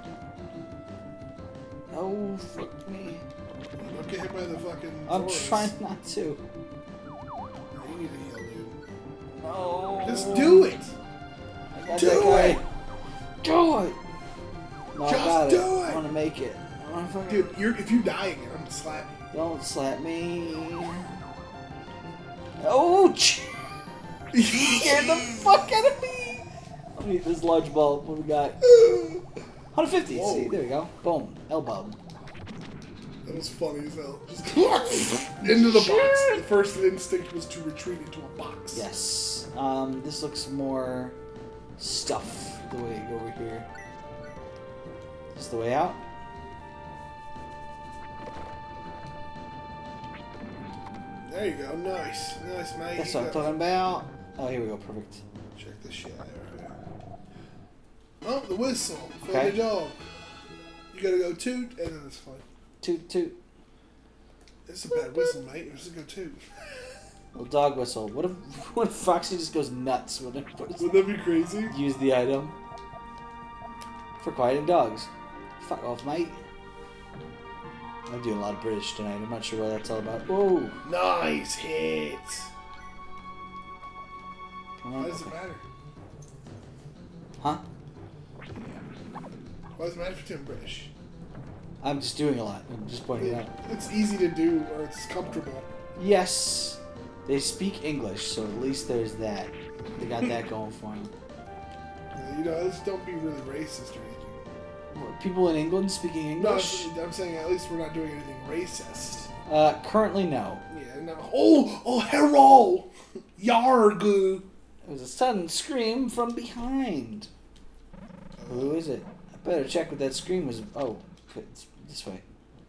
Oh, fuck me. Don't get hit by the fucking. I'm Taurus. trying not to. You need to heal, dude. No. Just do it! I got Do that guy. it! Do it! No, I Just got do it. it! I want to make it. I want to fucking... Dude, if you die again, I'm gonna slap you. Don't slap me. Oh, you scared the fuck out of me. Let me eat this large ball. What we got? 150. Whoa. See, there we go. Boom. Elbow. That was funny as hell. Just into the box. The first instinct was to retreat into a box. Yes. This looks more stuff the way you go over here. Is this the way out? There you go. Nice. Nice, mate. That's You what I'm got- talking about. Oh, here we go. Perfect. Check this shit out right here. Oh, the whistle for Okay. the dog. You gotta go toot, and then it's fine. Toot toot. It's a bad whistle, mate. Just go toot. Little dog whistle. What if Foxy just goes nuts when it Wouldn't that be crazy? use the item for quieting dogs? Fuck off, mate. I'm doing a lot of British tonight. I'm not sure what that's all about. Whoa! Nice hit. Come on. Why does it Okay. matter? Huh? Why does it matter if you're doing British? I'm just doing a lot. I'm just pointing it out. It's easy to do, or it's comfortable. Yes, they speak English, so at least there's that. They got that going for them. You know, just don't be really racist or anything. People in England speaking No, English? I'm saying at least we're not doing anything racist. Currently, no. Yeah, no. Oh, hello! Yarg! It was a sudden scream from behind. Who is it? I better check what that scream was. Oh, it's this way.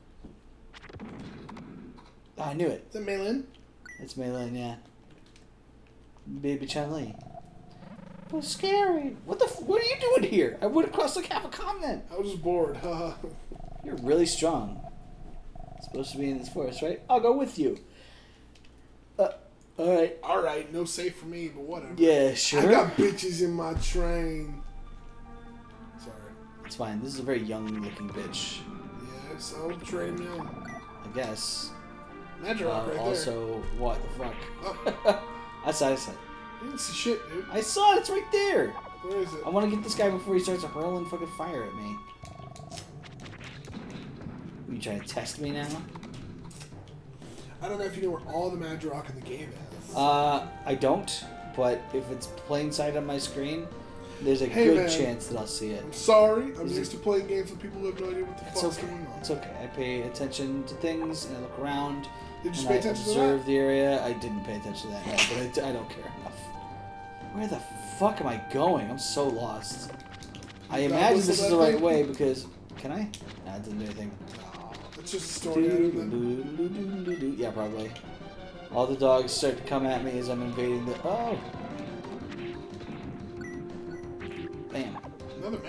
Oh, I knew it. Is that Maylin? It's Maylin, yeah. Baby Chun-Li. It was scary. What are you doing here? I went across like half a continent. I was just bored. Haha. You're really strong. Supposed to be in this forest, right? I'll go with you. Alright. Alright, no safe for me, but whatever. Yeah, sure. I got bitches in my train. Sorry. It's fine. This is a very young-looking bitch. Yes, I'll train them. I guess. Magic Rock right also, what the fuck? there. Oh, I saw it. you didn't see shit, dude. I saw it. It's right there. Where is it? I want to get this guy before he starts hurling fucking fire at me. You trying to test me now? I don't know if you know where all the Magic Rock in the game is. I don't. But if it's plain sight on my screen, there's a Hey, good man. chance that I'll see it. I'm sorry. I'm Is used to playing games with people who have no idea what the It's fuck's okay. going on. It's okay. I pay attention to things and I look around. Did you and pay I attention to observe that? the area. I didn't pay attention to that, no, but I don't care enough. Where the fuck am I going? I'm so lost. I You got imagine whistle this is that the right thing? way because... Can I? Nah, it doesn't do anything. Oh, it's just a story item then. Yeah, probably. All the dogs start to come at me as I'm invading the... Oh!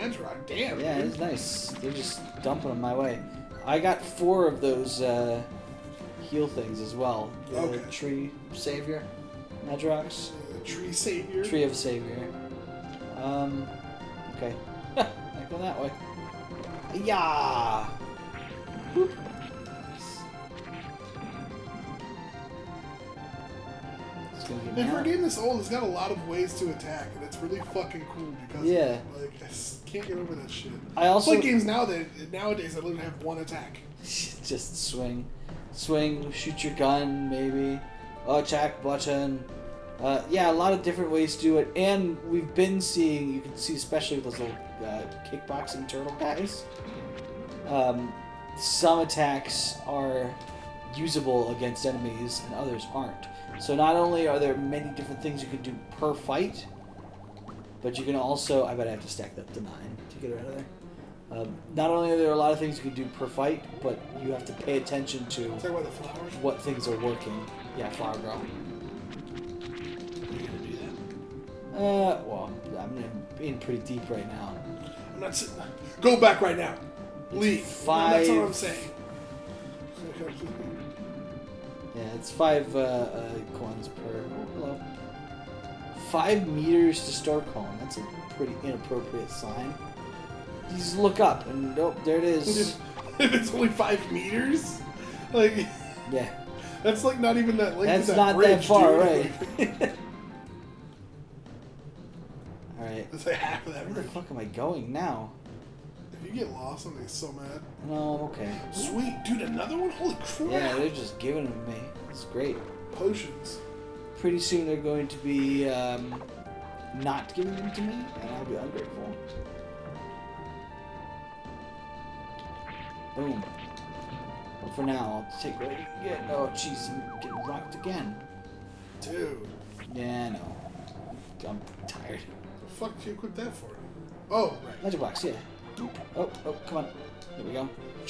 Edgerock, damn. Yeah, it's nice. They're just dumping them my way. I got 4 of those heal things as well. The Okay. tree savior, Edgerocks. Tree savior. Tree of savior. Okay. Not going that way. Yeah. Boop. It's gonna get me And for a out. game this old, it's got a lot of ways to attack, and it's really fucking cool because Yeah. like I just can't get over that shit. I also It's like games nowadays that literally have one attack. just swing, shoot your gun, maybe. Attack button. Yeah, a lot of different ways to do it, and we've been seeing. You can see, especially with those little kickboxing turtle guys. Some attacks are usable against enemies, and others aren't. So not only are there many different things you can do per fight, but you can also. I bet I have to stack that to 9 to get it out of there. Not only are there a lot of things you can do per fight, but you have to pay attention to Talk about the flowers. what things are working. Yeah, flower girl. Are you gonna do that? Well, I'm in pretty deep right now. I'm not sitting. Go back right now. Leave. No, that's what I'm saying. Yeah, it's 5 coins per. Oh, hello. 5 meters to Storkholm. That's a pretty inappropriate sign. You just look up and oh, there it is. If it's only 5 meters, like Yeah, that's like not even that length. that's of not bridge, that far, dude. right? All right. It's like half of that Where the bridge. fuck am I going now? If you get lost, I'm gonna be so mad. No, I'm okay. Sweet, dude, another one. Holy crap! Yeah, they're just giving them to me. It's great. Potions. Pretty soon they're going to be not giving them to me, and I'll be ungrateful. Boom. But for now, I'll take what I can get. Oh, jeez, I'm getting rocked again. Dude, Yeah, I know. I'm tired. the fuck did you equip that for? Oh, right. Magic box, yeah. Oh, come on. Here we go.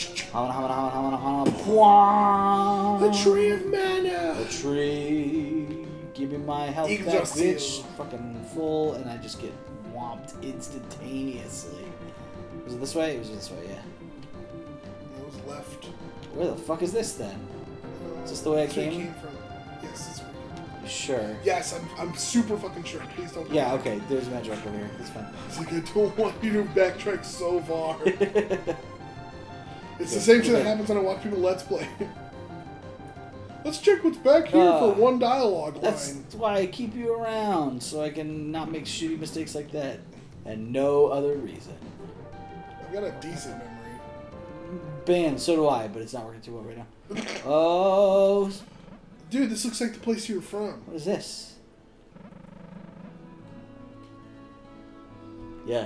Hamana. The tree of mana. The tree. Give me my health You can back, just bitch. heal. Fucking full, and I just get whomped instantaneously. Was it this way? It was this way, yeah. That was left. Where the fuck is this then? Is this the way I That's where it came? from. Yes, it's where it came. You sure? Yes, I'm super fucking sure. Please don't. Yeah, okay. There's a magic over here. That's fine. It's like I don't want you to backtrack so far. It's the same shit that happens when I watch people Let's Play. Let's check what's back here for one dialogue That's line. why I keep you around, so I can not make shitty mistakes like that. And no other reason. I've got a decent memory. Bam, so do I, but it's not working too well right now. Oh, Dude, this looks like the place you were from. what is this? Yeah.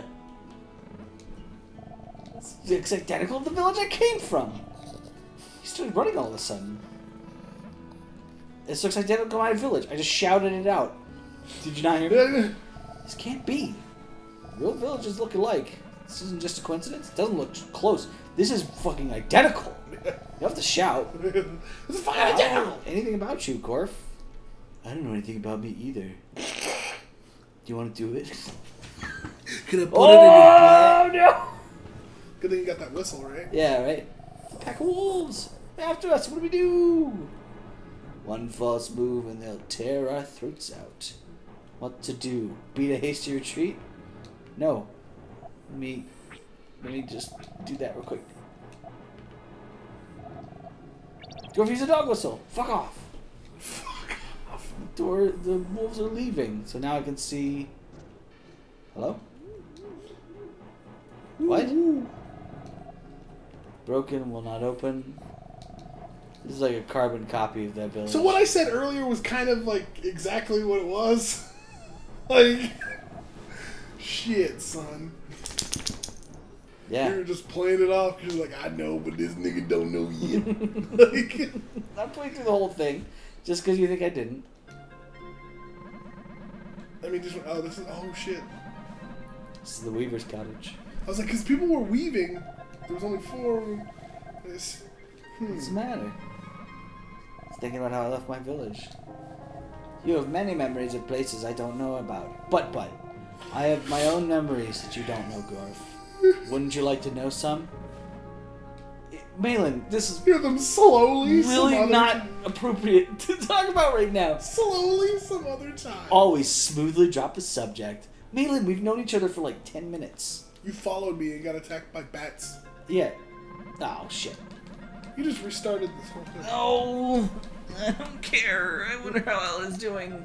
It's identical to the village I came from. He started running all of a sudden. This looks identical to my village. I just shouted it out. Did you not hear me? This can't be. Real villages look alike. This isn't just a coincidence. It doesn't look close. This is fucking identical. You have to shout. This is fucking identical. Anything about you, Corf? I don't know anything about me either. Do you want to do it? Can I put it in your Oh no! Good thing you got that whistle, right? Yeah, right. Pack of wolves after us. What do we do? One false move and they'll tear our throats out. What to do? Beat a hasty retreat? No. Let me just do that real quick. Go use a dog whistle. Fuck off. Fuck off. The wolves are leaving, so now I can see. Hello? What? Broken, will not open. This is like a carbon copy of that village. So what I said earlier was kind of like exactly what it was. Like, shit, son. Yeah. You're just playing it off because you're like, I know, but this nigga don't know yet. Like, I'm playing through the whole thing, just because you think I didn't. I mean, just oh, this is oh shit. This is the Weaver's cottage. I was like, because people were weaving. There was only 4. This. What's the matter? I was thinking about how I left my village. You have many memories of places I don't know about. But, I have my own memories that you don't know, Gorf. Wouldn't you like to know some? Malin, this is Hear them slowly. really not appropriate to talk about right now. Slowly, some other time. Always smoothly drop the subject. Malin, we've known each other for like 10 minutes. You followed me and got attacked by bats. Yeah. Oh, shit. You just restarted this whole thing. No, I don't care. I wonder how Ella's doing.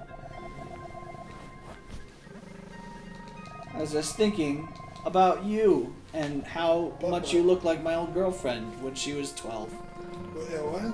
I was just thinking about you and how much you look like my old girlfriend when she was 12. Yeah, what?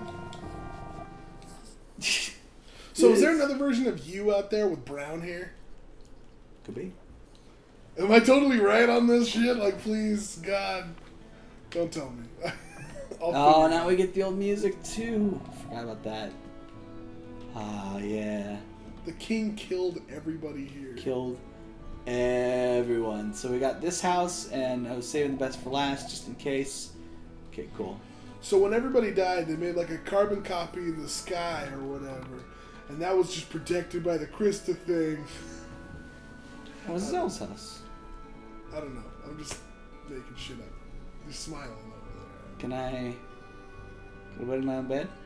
So is there another version of you out there with brown hair? Could be. Am I totally right on this shit? Like, please, God, don't tell me. Oh, now we get the old music too. Forgot about that. Ah, yeah. The king killed everybody here. Killed everyone. So we got this house, and I was saving the best for last, just in case. Okay, cool. So when everybody died, they made like a carbon copy in the sky or whatever, and that was just protected by the Krista thing. What was Zell's house? I don't know. I'm just making shit up. You're smiling over there. Can I wet in my own bed?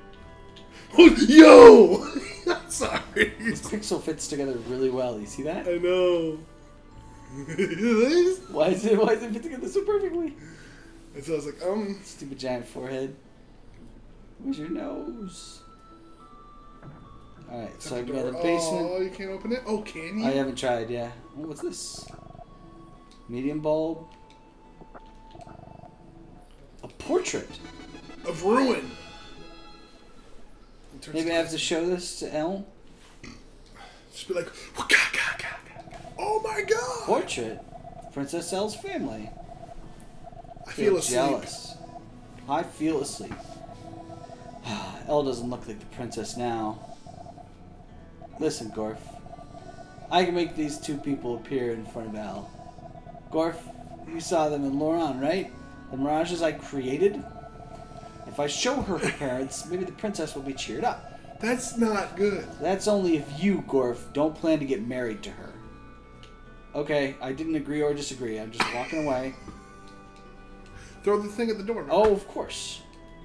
Yo! I'm sorry. This pixel fits together really well. You see that? I know. Why is it fit together so perfectly? And so I was like, Stupid giant forehead. Where's your nose? Alright, so I go to the basement. Oh, you can't open it? Oh, can you? I haven't tried, yeah. Oh, what's this? Medium bulb. A portrait. Of ruin. Maybe I have to show this to Elle. Just be like, oh my god! Portrait. Princess Elle's family. I feel asleep. Jealous. I feel asleep. Elle doesn't look like the princess now. Listen, Gorf. I can make these two people appear in front of Elle. Gorf, you saw them in Loran, right? The mirages I created? If I show her parents, maybe the princess will be cheered up. That's not good. That's only if you, Gorf, don't plan to get married to her. Okay, I didn't agree or disagree. I'm just walking away. Throw the thing at the door. Man. Oh, of course.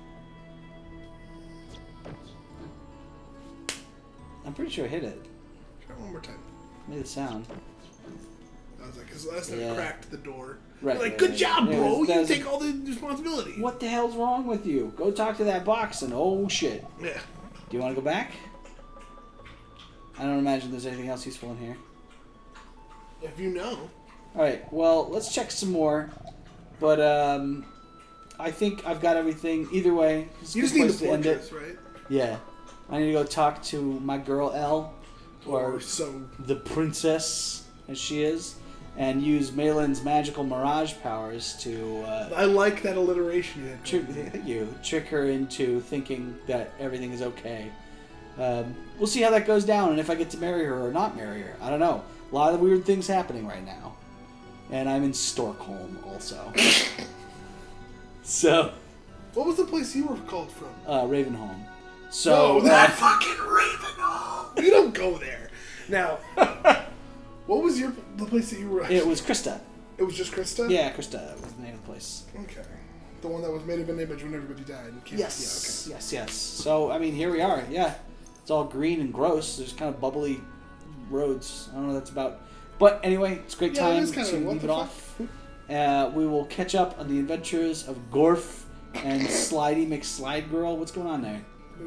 I'm pretty sure I hit it. Try one more time. Made a sound. I was like, because last time I cracked the door. Right. You're like, good job, bro. Yeah, You take all the responsibility. What the hell's wrong with you? Go talk to that box and oh shit. Yeah. Do you want to go back? I don't imagine there's anything else useful in here. If you know. Alright, well, let's check some more. But, I think I've got everything. Either way, you just need the fortress, right? Yeah. I need to go talk to my girl, Elle. Or so the princess, as she is. And use Malin's magical mirage powers to... I like that alliteration you had. Trick her into thinking that everything is okay. We'll see how that goes down and if I get to marry her or not marry her. I don't know. A lot of weird things happening right now. And I'm in Storkholm also. So... What was the place you were called from? Ravenholm. So... No, that fucking Ravenholm! You don't go there. Now... What was the place that you were... It was Krista. It was just Krista? Yeah, Krista was the name of the place. Okay. The one that was made of an image when everybody died. Yes. Yeah, okay. Yes. So, I mean, here we are. Yeah. It's all green and gross. There's kind of bubbly roads. I don't know what that's about. But anyway, it's a great time to leave it off. We will catch up on the adventures of Gorf and Slidey McSlide Girl. What's going on there?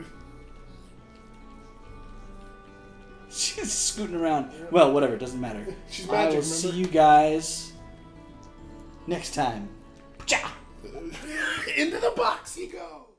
She's scooting around. Well, whatever. It doesn't matter. She's magic, I will remember? see you guys next time. Into the box you go.